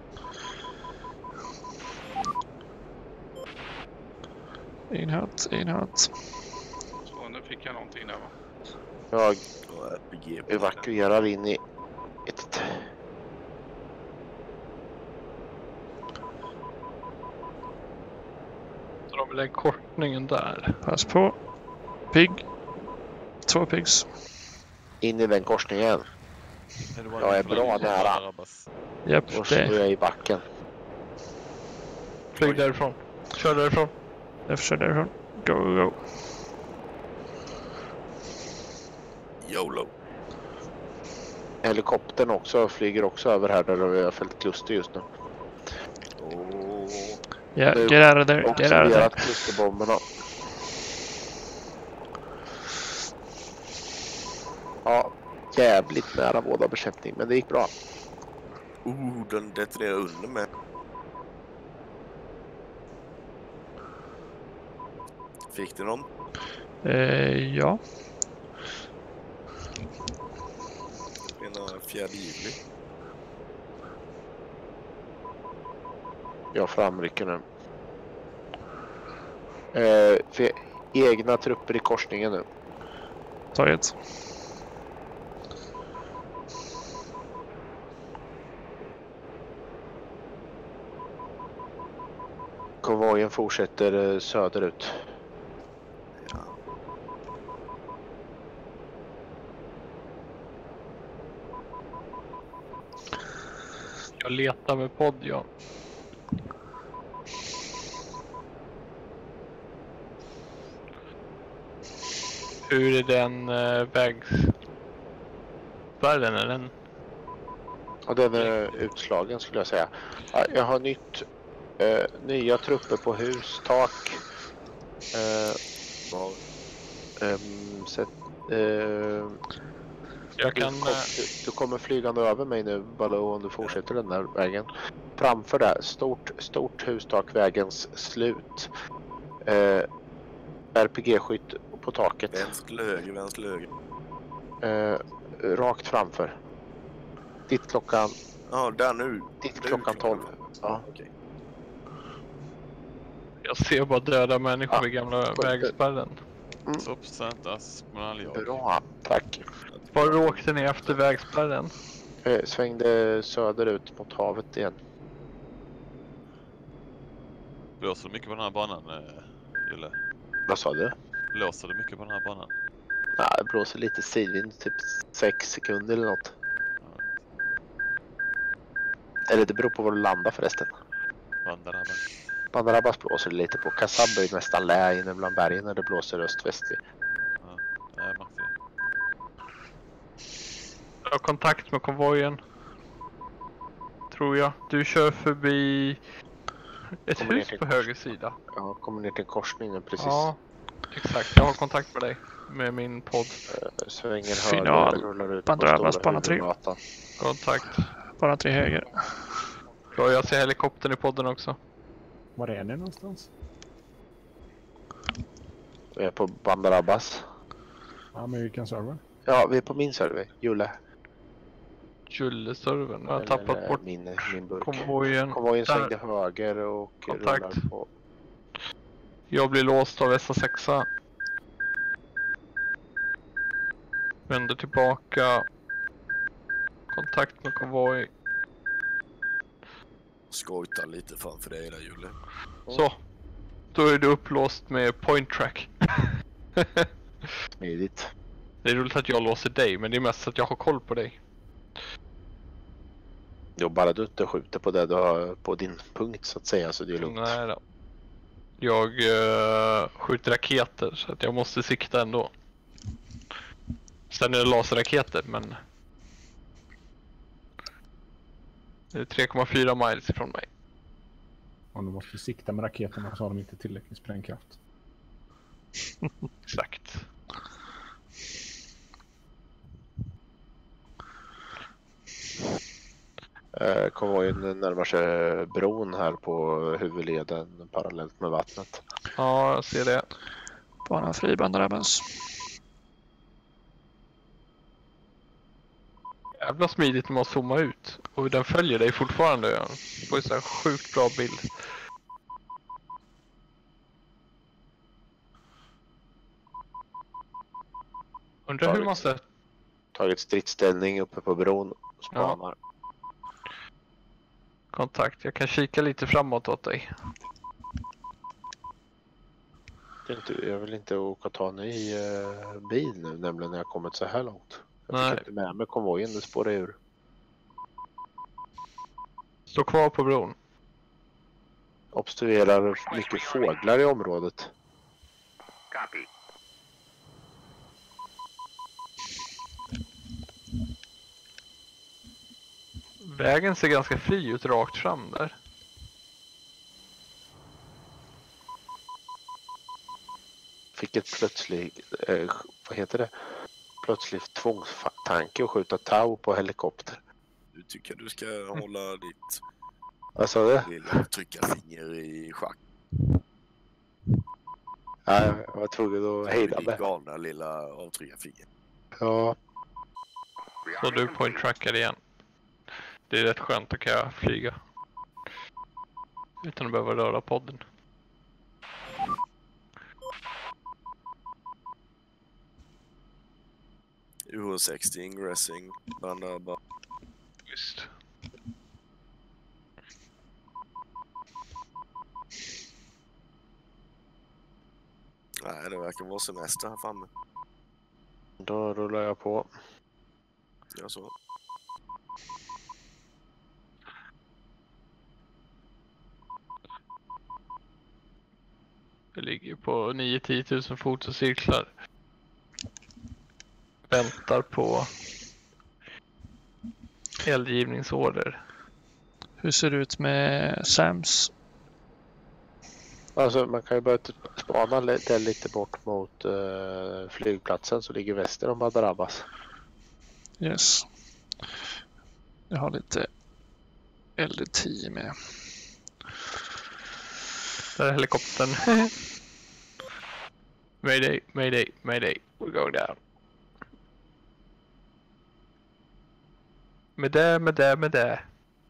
Inåt, inåt. Så nu fick jag någonting där va? Jag Och R P G på evakuerar in i ett... Så de vill lägga kortningen där. Pass på. Pigg. Två pigs. In i den korsningen. Jag är bra nära. Japp, Och så det. är jag i backen. Flyg därifrån. Kör därifrån. Jag försöker därifrån. Go, go, go. YOLO. Helikoptern också flyger också över här där vi har fällt kluster just nu. Oh. Yeah, Nu get out of there. Get out of there. observerat klusterbomberna. jävligt nära båda bekämpning, men det gick bra. Oh, den detonerar under med. Fick du någon? Eh, ja. En fjärde juli. Jag framrycker nu. Eh, för egna trupper i korsningen nu. Taget. Konvojen fortsätter eh, söderut. Ja. Jag letar med podd, ja. Hur är den äh, vägsspärren? Är den? Och den är utslagen skulle jag säga. Ja, jag har nytt, eh, nya trupper på hus, tak. Eh, Var. ehm, set, eh, Jag du, kan... kom, du, du kommer flygande över mig nu, Baloo, om du fortsätter den där vägen. Framför där, stort, stort hustak, vägens slut. Eh, R P G-skytt på taket. Vänster höger, vänster höger. Eh, rakt framför. Ditt klockan, Ja, där nu. ditt Nu klockan tolv. Ja. Okej. Jag ser bara döda människor Ja. vid gamla vägspärren. Substantas monaljon. Bra, tack. Var åkte ni efter vägspärren? Eh, svängde söderut mot havet igen. Blåser du mycket på den här banan, eh, Julle? Vad sa du? Blåser du mycket på den här banan? Ja, det blåser lite sidvind, typ sex sekunder eller något. Ja, Eller det beror på var du landar förresten. Bandarabas. Bandarabas blåser det lite på. Kasab är nästan lä inne bland bergen när det blåser öst-västlig. Ja, jag märkte det. Jag har kontakt med konvojen. Tror jag. Du kör förbi ett Kommer ner hus till på kors. höger sida. Jag kommer ner till korsningen precis. Ja, exakt. Jag har kontakt med dig. Med min podd. Eh, Svänger Final. höger, rullar ut Bandarabas, på stora bana tre. huvudgatan. Kontakt. Bara tre höger. Bra, jag ser helikoptern i podden också. Var är ni någonstans? Vi är på Bandarabas. Ja, men vilken server? Ja, vi är på min server, Julle. Julle-servern. Jag har Eller, tappat eh, bort min, min burk. konvojen. Konvojen Där. svängde höger och Kontakt. rullar på. Jag blir låst av S A sex. Vänder tillbaka. Kontakt med konvoj. Skojta lite framför dig där, Julle. Så. Då är du upplåst med point track. Smidigt. Det är roligt att jag låser dig, men det är mest att jag har koll på dig. Jo, bara du inte skjuter på det du har på din punkt så att säga, så det är lugnt. Nej då. Jag uh, skjuter raketer så att jag måste sikta ändå. Sen är det laserraketer, men det är tre komma fyra miles ifrån mig. Om du måste sikta med raketerna så har de inte tillräcklig sprängkraft. Exakt. Eh, konvojen närmar sig bron här på huvudleden parallellt med vattnet. Ja, jag ser det. Bana fri, Bandarabas. Jävla smidigt med att zooma ut. Och den följer dig fortfarande. Ja. Du får ju så här sjukt bra bild. Undrar hur man sett. Tagit stridsställning uppe på bron och spanar. Kontakt. Jag kan kika lite framåt åt dig. Det är inte, jag vill inte åka ta en ny eh, bil nu, nämligen när jag kommit så här långt. Jag Nej. fick inte med mig konvojen, det spårar ur. Stå kvar på bron. Observerar mycket fåglar i området. Vägen ser ganska fri ut rakt fram där. Fick ett plötsligt, eh, vad heter det? plötsligt tvångstanke och skjuta tau på helikopter. Du tycker du ska hålla ditt Vad sa du? lilla tryckarfinger i schack. Ja, jag var tvungen att hejda Ditt mig. galna lilla avtryckarfinger. Ja, Så du point trackar igen. Det är rätt skönt att kan jag flyga. Utan att behöva röra podden. U H sextio ingressing. Bandar bara. Visst. Nej, det verkar vara semester här framme. då rullar jag på. Ja, så. Det ligger på nio till tio tusen fot och cirklar. Väntar på eldgivningsorder. Hur ser det ut med Sams? Alltså man kan ju börja spana lite, lite bort mot uh, flygplatsen så ligger väster om Badarabas. Yes. Jag har lite L D tio med. Där är helikoptern. Mayday, mayday, mayday. We're going down. Med det, med det, med det.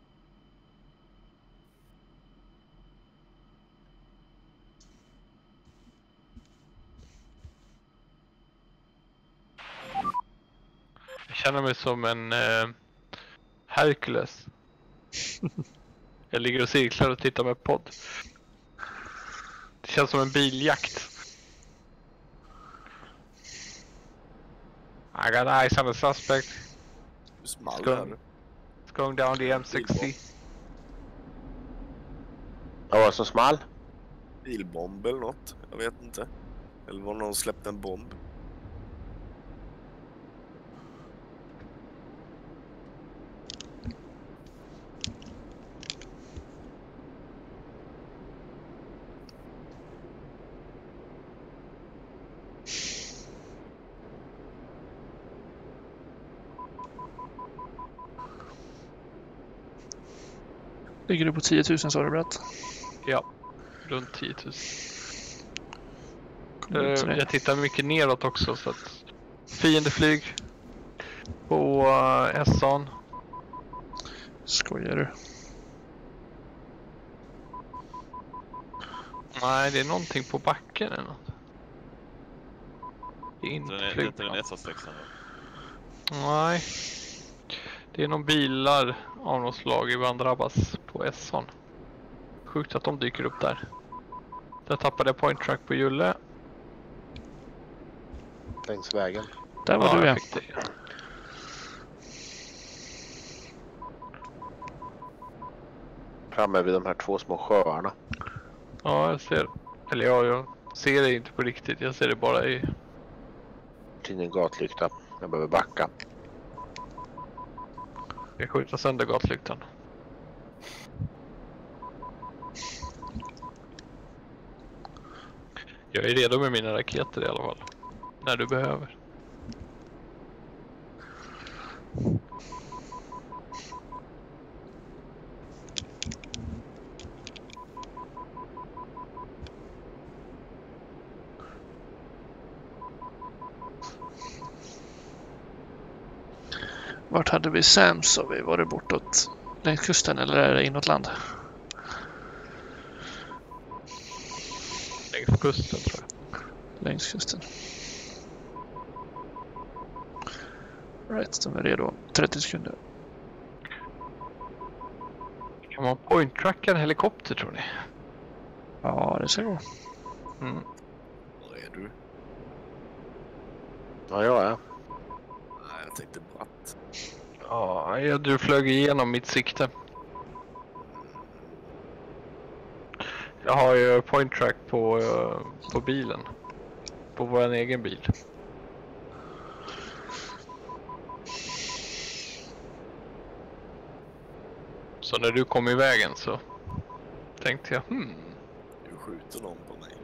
Jag känner mig som en eh, Hercules. Jag ligger och cirklar och tittar med podd. Det känns som en biljakt. I got eyes on the suspect. Du small Ska- här. It's going down the M sextio. Ja, vad som small? Bilbomb eller något. Jag vet inte. Eller var någon släppt en bomb. Ligger du på tio tusen sa du Brett? Ja, runt tio tusen. Kommer ut till Eh, det. Jag tittar mycket neråt också så att fiendeflyg på uh, S A N. Skojar du? Nej, det är någonting på backen eller något. Det är inte Det är inte den flygplan. S A sex. Nej. Det är någon bilar av något slag i Bandrabbas på S A N. Sjukt att de dyker upp där. Där tappade jag point track på Julle. Längs vägen. Där var Ja, du jag ja. fick det. Framme vid de här två små sjöarna. Ja, jag ser. Eller ja, jag ser det inte på riktigt. Jag ser det bara i... Till en gatlykta. Jag behöver backa. Jag skjuter sönder gatlyktan. Jag är redo med mina raketer i alla fall. När du behöver. Vart hade vi Sams sa vi? Var det bortåt längs kusten eller är det inåt land? Längs kusten tror jag. Längs kusten. Right, de är redo. trettio sekunder. Kan man point-tracka en helikopter tror ni? Ja, det ska gå. Mm. Var är du? Ja, jag är. Nej, jag tänkte bratt. Ja, ja, du flög igenom mitt sikte. Jag har ju point track på, uh, på bilen. På vår egen bil. Så när du kom i vägen så tänkte jag, hmm. Du skjuter någon på mig.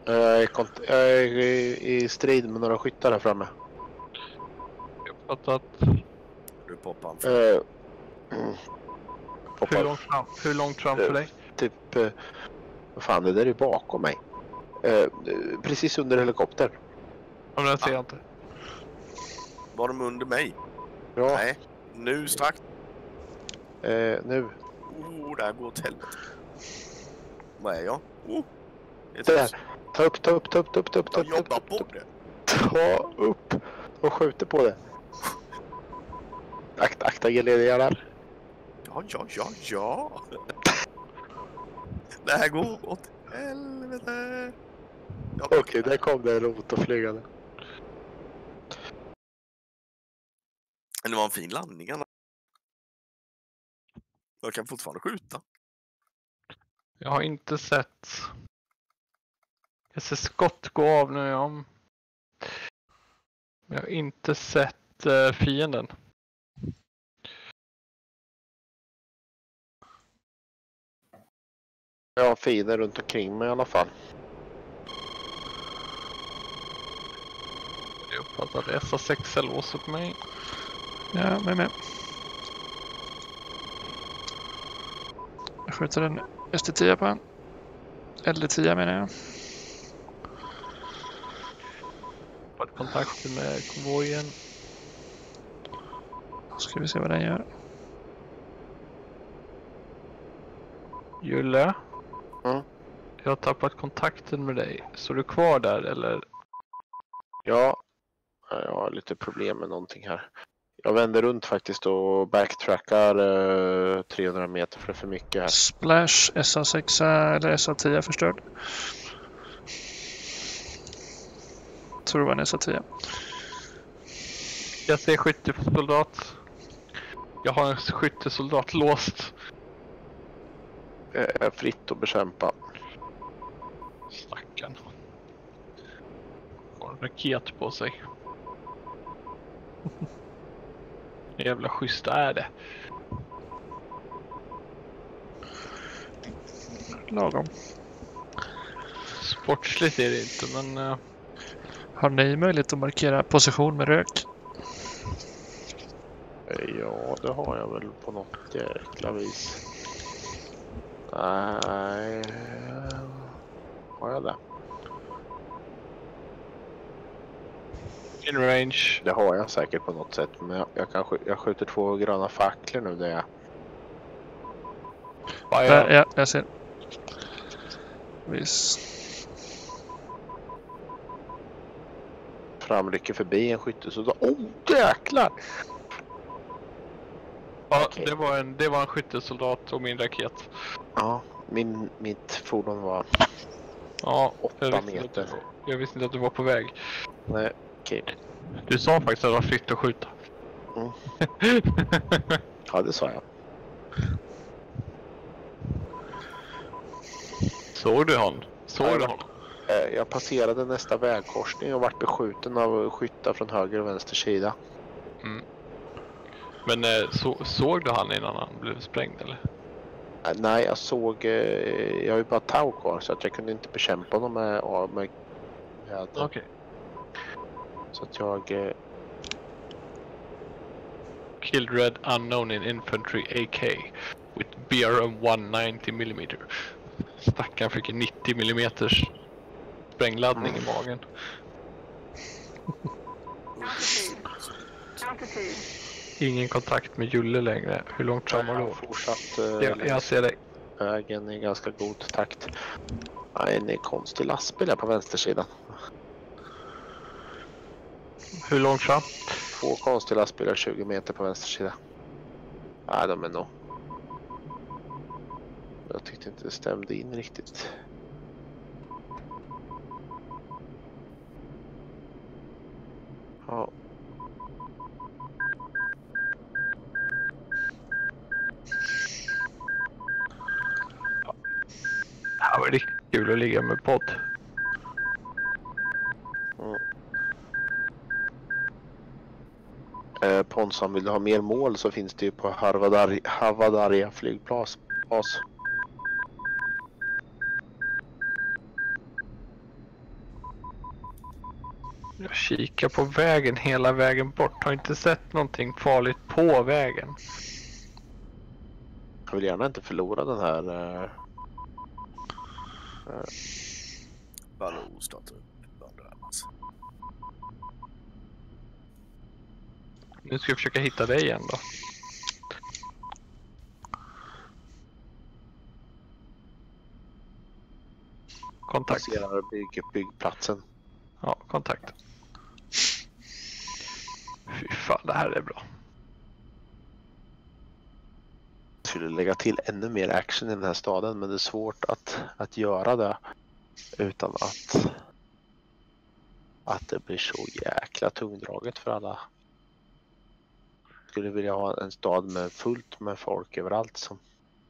Jag är, kont- jag är i, i strid med några skyttar här framme. Uppfattat. Du poppar en fram. Uh, mm. Hur långt fram, Hur långt fram för dig? Typ, uh, vad fan, det där är ju bakom mig. Uh, precis under helikoptern. Om den ser jag inte. Var de under mig? Ja, Nej. Nu strax. uh, nu. Oh, där går åt helvete. Vad är jag? Oh. Ett Där. hus. Ta upp, ta upp, ta upp, ta upp, ta upp, ta Jag upp, ta jobbar upp, ta på upp. det. Ta upp och skjuter på det. Akta, akta geledjärnar. Ja, ja, ja, ja. Det här går åt helvete. Okej, okay, där kom det en rot och flygande. Det var en fin landning. Anna. Jag kan fortfarande skjuta. Jag har inte sett... Jag ser skott gå av nu, ja. Jag har inte sett uh, fienden. Jag har fiender runt omkring mig i alla fall. Jag uppfattar S A sex låser på mig. Ja, med med. Jag skjuter en S T tio på han. L D tio menar jag. Fått kontakt med konvojen. Ska vi se vad den gör. Julle. Mm. Jag har tappat kontakten med dig. Står du kvar där eller? Ja, jag har lite problem med någonting här. Jag vänder runt faktiskt och backtrackar uh, trehundra meter för det är för mycket här. Splash, S A sex eller S A tio förstörd. Tror det var en S A tio. Jag ser skyttesoldat. Jag har en skyttesoldat låst. Jag är fritt att bekämpa. Stackarn. Har en raket på sig. Jävla schysst är det. Lagom. Sportsligt är det inte, men... Uh... Har ni möjlighet att markera position med rök? Ja, det har jag väl på något jäkla vis. Nej, har jag det? In range. Det har jag säkert på något sätt, men jag, jag, kan, sk- jag skjuter två gröna facklor nu där jag... Där, ja, jag ser. Visst. Framrycker förbi en skyttesoldat. Åh, oh, jäklar! Ja, Okej. det var en, det var en skyttesoldat och min raket. Ja, min, mitt fordon var Ja, åtta jag visste, inte meter. att du, jag visste inte att du var på väg. Nej, okej. Du sa faktiskt att det var fritt att skjuta. Mm. Ja, det sa jag. Såg du honom? Såg Ja, du honom? Eh, Jag passerade nästa vägkorsning och vart beskjuten av skyttar från höger och vänster sida. Mm. Men eh, så, såg du han innan han blev sprängd eller? Eh, Nej, jag såg... eh, Jag har ju bara tau kvar så att jag kunde inte bekämpa honom med... med, med Okej. Okay. Så att jag... eh, Killed red unknown in infantry A K with B R M one ninety millimeter. Stackaren fick en nittio millimeters sprängladdning i magen. Ingen kontakt med Julle längre. Hur långt fram har Jag du? har fortsatt... eh, Ja, jag ser dig. Vägen i ganska god takt. Ja, en konstig lastbil här på vänstersidan. Hur långt fram? Två konstiga lastbilar tjugo meter på vänstersidan. Ja, de är nog... Jag tyckte inte det stämde in riktigt. Ja. Det var riktigt kul att ligga med podd. Mm. Eh, Ponsan, vill du ha mer mål så finns det ju på Havadari, Havadaria flygplats. Bas. kika på vägen hela vägen bort. Har inte sett någonting farligt på vägen. Jag vill gärna inte förlora den här. Uh, uh. Baloo startar upp bandrarnas. Nu ska jag försöka hitta dig igen då. Kontakt. Passerar bygg, byggplatsen. Ja, kontakt. Fy fan, det här är bra. Jag skulle lägga till ännu mer action i den här staden, men det är svårt att, att göra det utan att att det blir så jäkla tungdraget för alla. Jag skulle vilja ha en stad med fullt med folk överallt som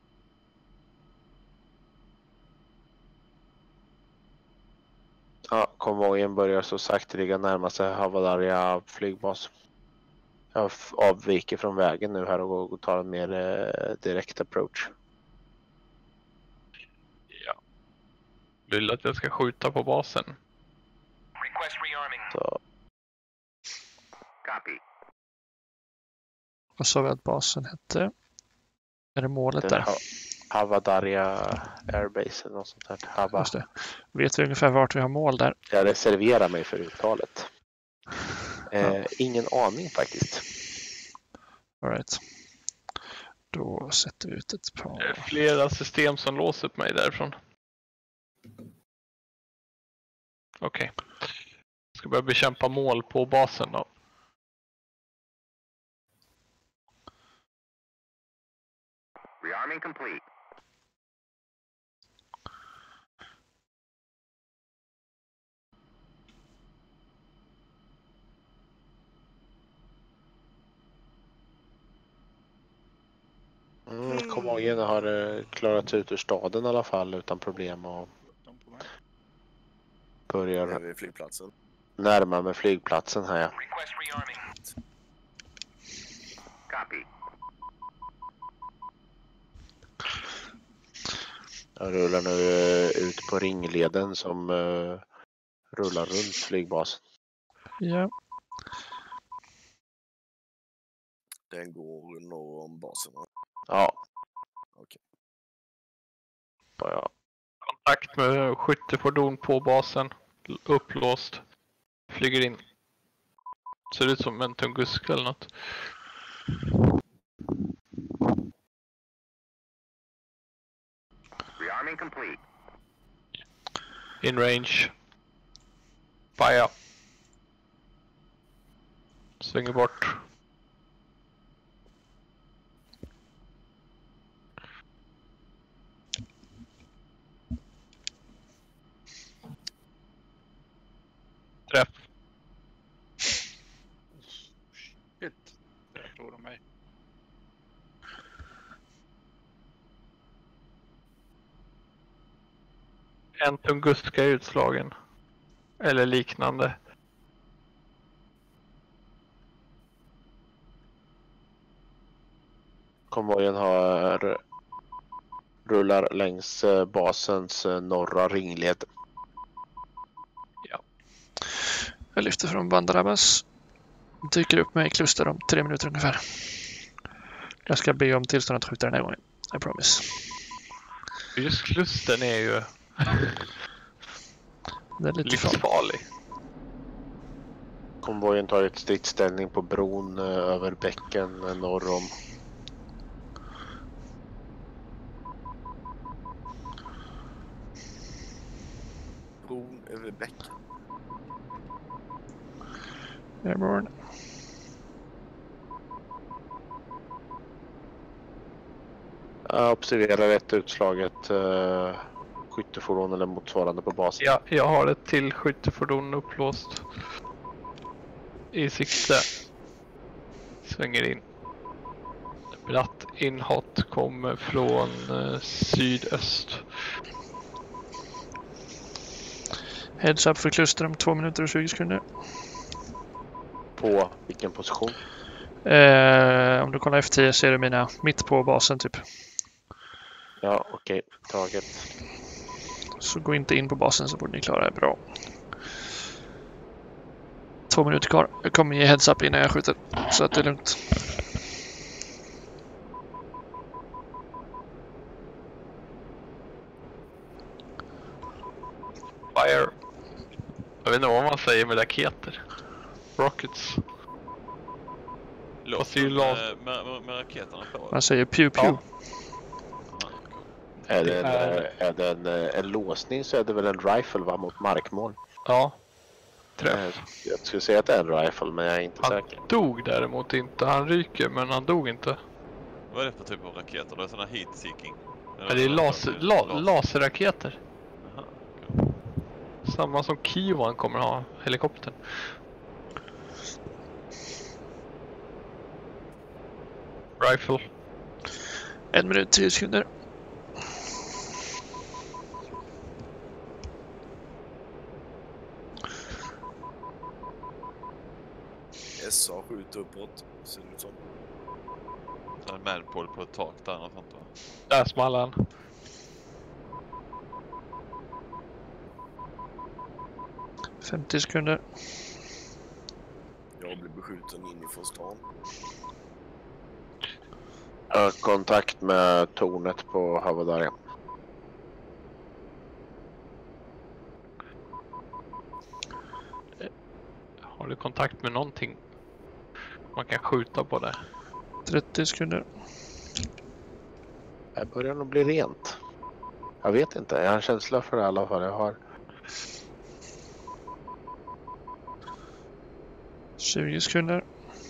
ja, konvojen börjar så sakteliga närma sig Havadarja flygbas. Jag avviker från vägen nu här och, och tar en mer eh, direkt approach. Ja. Vill du att jag ska skjuta på basen? Request rearming. Så. Copy. Vad sa vi att basen hette? Är det målet Det där? ha, Havadarja Airbase eller något sånt här. Hava. Just det. Vet vi ungefär vart vi har mål där? Jag reserverar mig för uttalet. Eh, ingen aning faktiskt. All right. Då sätter vi ut ett Det är par. flera system som låser upp mig därifrån. Okej. Okay. Ska börja bekämpa mål på basen då. Rearming complete. Mm, konvojen har eh, klarat ut ur staden i alla fall utan problem och De på mig. börjar Är vi flygplatsen? närma med flygplatsen här. Ja. Request rearming. Copy. Jag rullar nu eh, ut på ringleden som eh, rullar runt flygbasen. Ja. Den går norr om basen. va? Ja. Okej. Ja. Kontakt med skyttefordon på basen. Upplåst. Flyger in. Ser ut som en tunguska eller något. Rearming complete. In range. Fire. Svänger bort. Träff. Shit. Där tror de mig. En tunguska är utslagen. Eller liknande. Konvojen har rullar längs eh, basens eh, norra ringled. Jag lyfter från Bandarabas. Dyker upp mig i kluster om tre minuter ungefär. Jag ska be om tillstånd att skjuta den här gången. I promise. Just klustern är ju Det är lite farligt. livsfarlig. Konvojen tar ett stridsställning på bron eh, över bäcken eh, norr om. Bron över bäcken. Airborne. Jag observerar ett utslaget eh, skyttefordon eller motsvarande på basen. Ja, jag har ett till skyttefordon upplåst. I sikte. Svänger in. Bratt inhott kommer från eh, sydöst. Heads up för kluster om två minuter och tjugo sekunder. På vilken position? Eh, om du kollar F tio ser du mina mitt på basen typ. Ja, okej. Okay. Taget. Så gå inte in på basen så borde ni klara er bra. Två minuter kvar. Jag kommer ge heads up innan jag skjuter. Så att det är lugnt. Fire. Jag vet inte vad man säger med raketer. Rockets. Låter ju med, la- med, med, med raketerna på? Man säger pew pew. Ja. Är det, en, är- är det en, en låsning så är det väl en rifle va, mot markmål. Ja. Träff. Eh, Jag skulle säga att det är en rifle men jag är inte Han säker. dog däremot inte. Han ryker men han dog inte. Vad är det för typ av raketer? Det är såna heat seeking? Ja, det är laser, la, laserraketer. Aha, okej. Samma som Kivan kommer ha. Helikoptern. Rifle. En minut, tio sekunder. S A skjuter uppåt. Ser det ut som. Så en manpole på ett tak där och sånt va? Där small han. femtio sekunder. Jag blir beskjuten inifrån stan. Jag har kontakt med tornet på Havadaria. Har du kontakt med någonting? Man kan skjuta på det. trettio sekunder. Det börjar nog bli rent. Jag vet inte, jag har en känsla för det i alla fall. Jag har tjugo sekunder.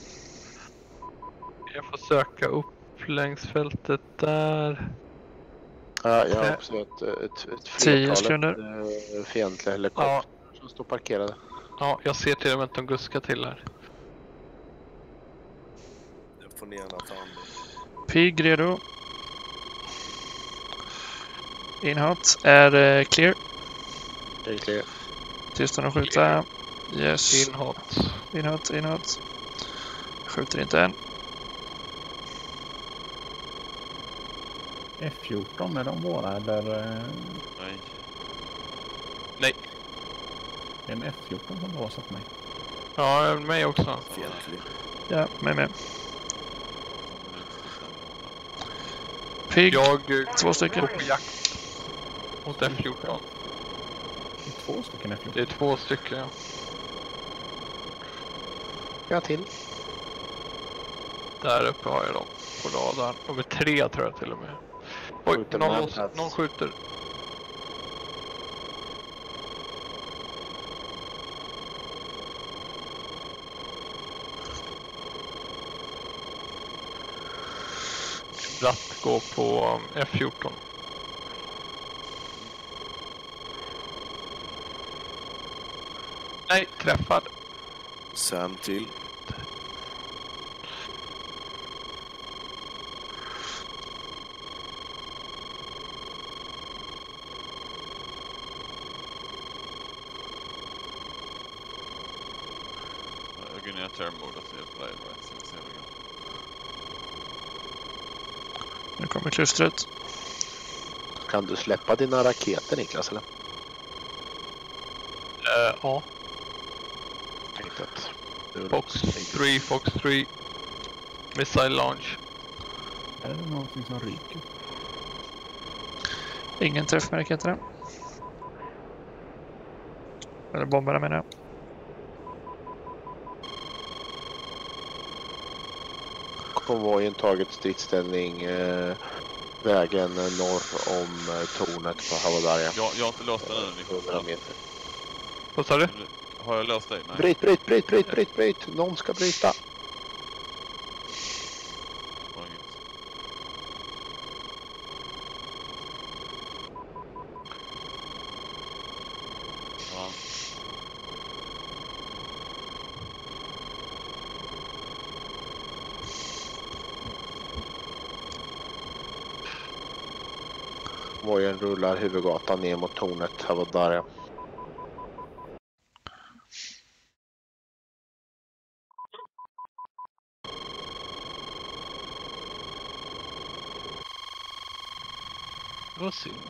Jag får söka upp längs fältet där. Ja, jag har också ett, ett, ett tio flertalet sekunder. eh, fientliga helikoptrar som står parkerade. Ja, jag ser till och med att de guskar till här. Jag får ni gärna ta hand om. Pig redo. Inhot är eh, clear. Det är clear. Tillstånd att skjuta. Yes. Inhot. Inhot, inhot. Skjuter inte än. F fjorton, är de våra eller? eh, Nej. Nej. Det är en F fjorton som blåser på mig. Ja, mig också. Fientlig. Ja, med med. Pig, Jag eh, två stycken. går på jakt mot F fjorton. Det är två stycken F fjorton. Det är två stycken. Ja. Ja, till. Där uppe har jag dem på radarn. De är tre tror jag till och med. Oj, Skjuter någon, med lås, plats. någon skjuter. Ratt går på um, F fjorton. Nej, träffad. Sam till. Jag går ner i term-mode och ser på dig right, så jag ser hur det går. Nu kommer klustret. Kan du släppa dina raketer, Niklas? Eller? Uh, ja, Tänkte att du Fox tre, Fox tre. Missile launch. Är det någonting som ryker? Ingen träff med raketerna. Eller bomberna menar jag. konvojen tagit stridsställning eh, vägen norr om eh, tornet på Havadaria. Jag, jag har inte låst den än. Ni får hundra meter. Vad sa du? Har jag låst dig? Nej. Bryt, bryt, bryt, bryt, bryt, bryt. Någon ska bryta. Var inget. Ja. Konvojen rullar huvudgatan ner mot tornet Havadaria. Det var synd.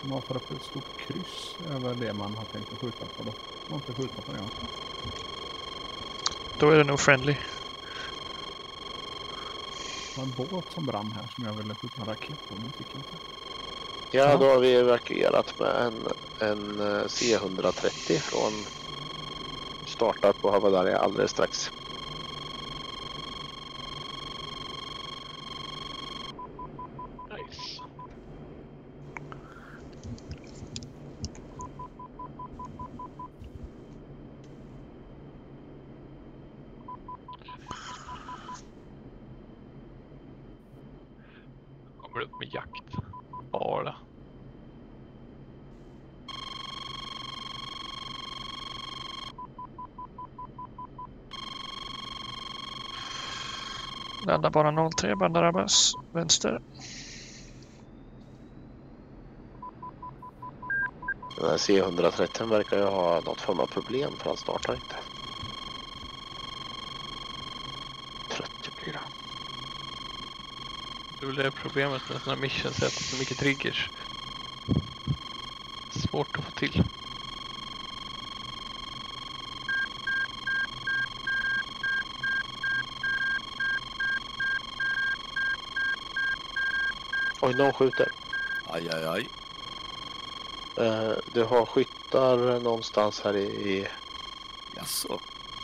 Man får upp ett stort kryss över det man har tänkt att skjuta på. Då får man inte skjuta på det. Då är det nog friendly. Det var en båt som brann här som jag ville skjuta en raket på, men fick jag inte. Ja, Ja. då har vi evakuerat med en, en C hundratrettio från startar på Havadaria alldeles strax. Nice. Kommer upp med jakt. Bara. Landa bara noll tre, Bandarabas, vänster. Den här C hundratrettio verkar ju ha något form av problem för han startar inte. trettio blir det. Det är väl det problemet med sådana missions, att det är så mycket triggers. Svårt att få till. Oj, någon skjuter. Aj, aj, aj. Eh, du har skyttar någonstans här i... i... Jaså.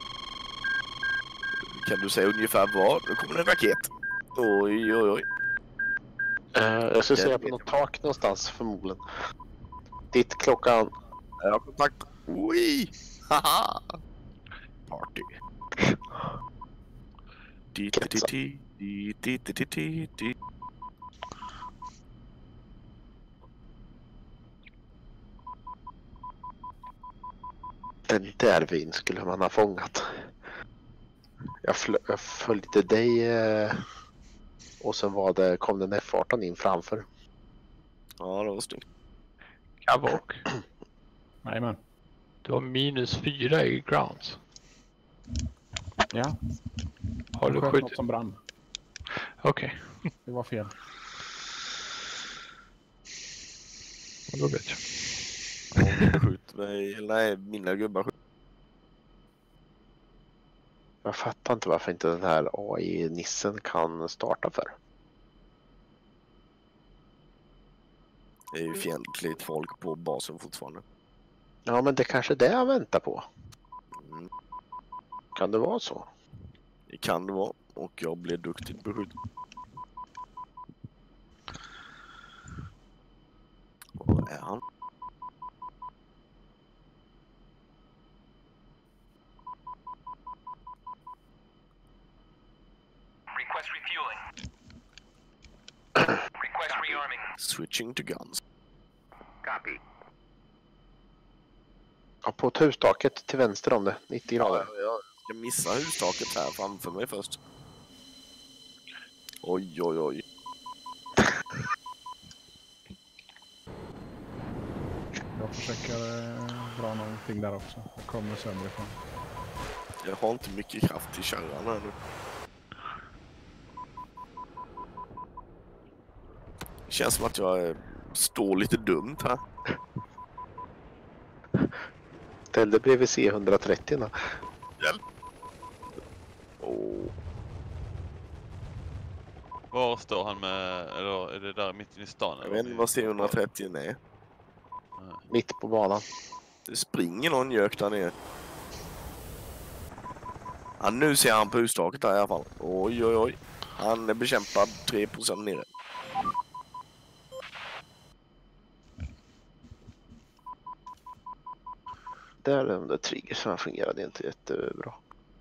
Kan du säga ungefär var? Nu kommer en raket. Oj, oj, oj. Eh, jag skulle Det säga vet på jag. något tak någonstans förmodligen. Ditt klockan... Jag har kontakt. Oj! Haha! Party. Di, di, di, di, di, di, di, di, di. Den där vin skulle man ha fångat. Jag, fl- jag följde dig eh, och sen var det, kom den F arton in framför. Ja, det var snyggt. Kavok. Jajamän. Du har minus fyra i grounds. Ja, Har du jag sköt något skjutit? som brann. Okej, Det var fel. då vet jag. Ja, skjut mig. Nej, mina gubbar skjut. Jag fattar inte varför inte den här A I-nissen kan starta för. Det är ju fientligt folk på basen fortfarande. Ja, men det kanske är det jag väntar på. Mm, Kan det vara så? det kan det vara. Och jag blir duktigt beskjuten. Var är han? Request refueling. Request rearming. Switching to guns. Copy. Ja, på ett hustaket till vänster om det, nittio Ja, grader. jag ska missa hustaket här framför mig först. Oj, oj, oj. Jag försöker eh, dra någonting där också. Jag kommer söderifrån. Jag har inte mycket kraft i kärran här nu. Det känns som att jag eh, står lite dumt här. Ställde bredvid C hundratrettio. Då. Hjälp! Oh. Var står han med, eller är det där mitt inne i stan? Jag vet inte vad C hundratrettio är. Mitt på banan. Det springer någon gök där nere. Ja, nu ser han på hustaket där i alla fall. Oj, oj, oj. Han är bekämpad tre procent nere. Där är de där triggersen fungerade inte jättebra.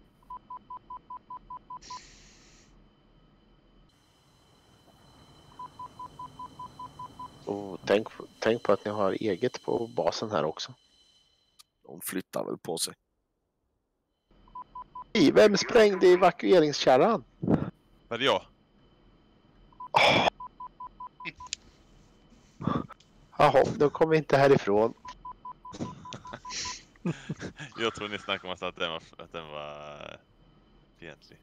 Och tänk, tänk på att ni har eget på basen här också. De flyttar väl på sig. I, vem sprängde evakueringskärran? Var det jag? Jaha, då kommer vi inte härifrån. Jag tror ni snackade om att den var, att den var fientlig.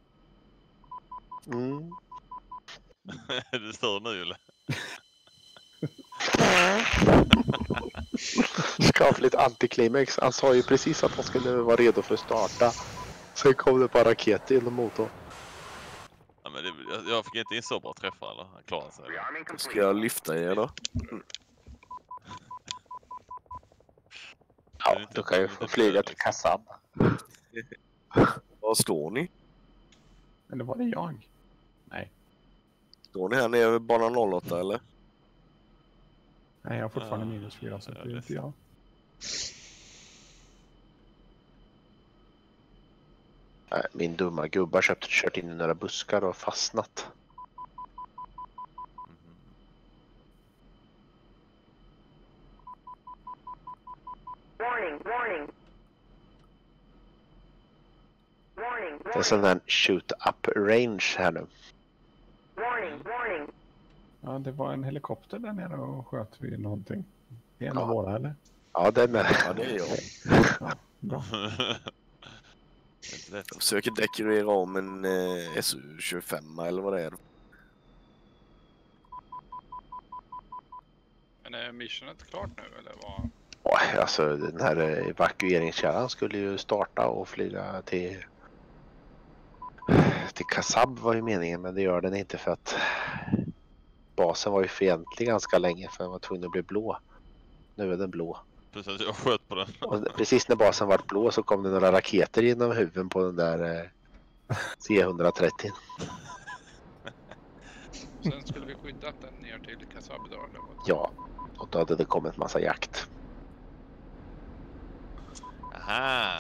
Mm. Är du stör nu eller? Skapligt antiklimax. Han sa ju precis att han skulle vara redo för att starta. Sen kom det bara raketer genom motorn. Ja, men det, jag, jag fick inte in så bra träffar eller? Han klarade sig. Eller? Rearming Ska complete. jag lyfta er då? Ja, då kan jag få flyga till kassan. Var står ni? Eller var det jag? Nej. Står ni här nere vid bana noll åtta eller? Nej, jag har fortfarande Ja, minus fyra så ja, det är det- inte jag. Nej, min dumma gubbar köpt kört in i några buskar och fastnat. Mhm. Warning, warning. Warning, Det är sån där shoot up range här nu. warning, warning. Ja, det var en helikopter där nere och sköt vid någonting. Det är en av Ja. våra, eller? Ja, den är. Ja, det är jag. Ja, bra. Det är inte lätt. Jag försöker dekorera om en eh, S U tjugofem eller vad det är. Men är missionet klart nu eller vad? Åh, alltså den här evakueringskärran skulle ju starta och flyga till till Kasab var ju meningen, men det gör den inte för att basen var ju fientlig ganska länge för den var tvungen att bli blå. Nu är den blå. Plus att jag sköt på den. Och precis när basen var blå så kom det några raketer genom huven på den där eh, C etthundratrettio. Sen skulle vi skyddat den ner till Kasab idag eller vad? Ja, och då hade det kommit massa jakt. Aha!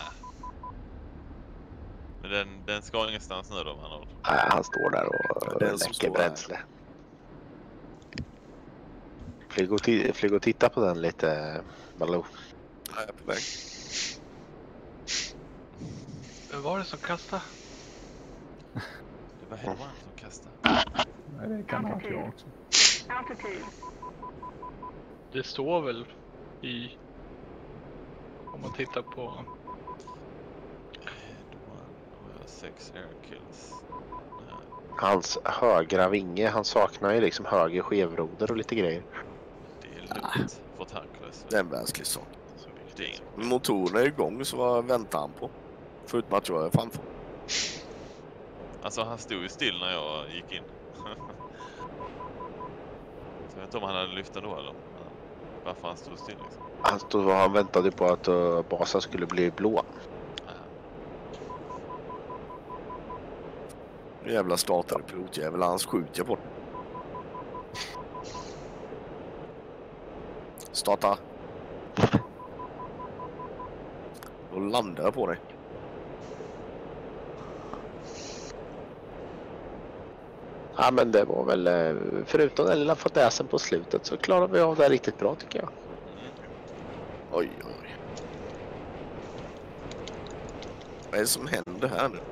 Men den, den ska ingenstans nu då, man. Nej, han står där och Den som läcker står där. bränsle. Flyg och, ti- flyg och titta på den lite, Baloo. Jag är på väg. Vem var det som kastade? Det var Hedman som kastade. Nej, det kan ha varit jag också. Altitude. Det står väl i... Om man tittar på... Hedman och sex air kills. Nej, Hans högra vinge, han saknar ju liksom höger skevroder och lite grejer. det är lugnt. Fått Hercules. Det är en världslig sak. Det är inget. Men motorerna är igång så vad väntar han på? Förutom att jag är framför. Alltså han stod ju still när jag gick in. Så jag vet inte om han hade lyft den då eller? Men varför han stod still liksom. Han stod och han väntade på att uh, basen skulle bli blå. Ja. Jävla startade pilotjävel, hans skjuter jag på. Starta. Då landar jag på dig. Ja, men det var väl, eh, förutom den lilla fadäsen på slutet så klarade vi av det riktigt bra tycker jag. Oj, oj. Vad är det som händer här nu?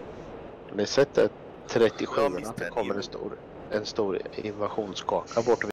Har ni sett det? trettiosju, Ja, att det misstänker. kommer en stor, en stor invasionskaka bort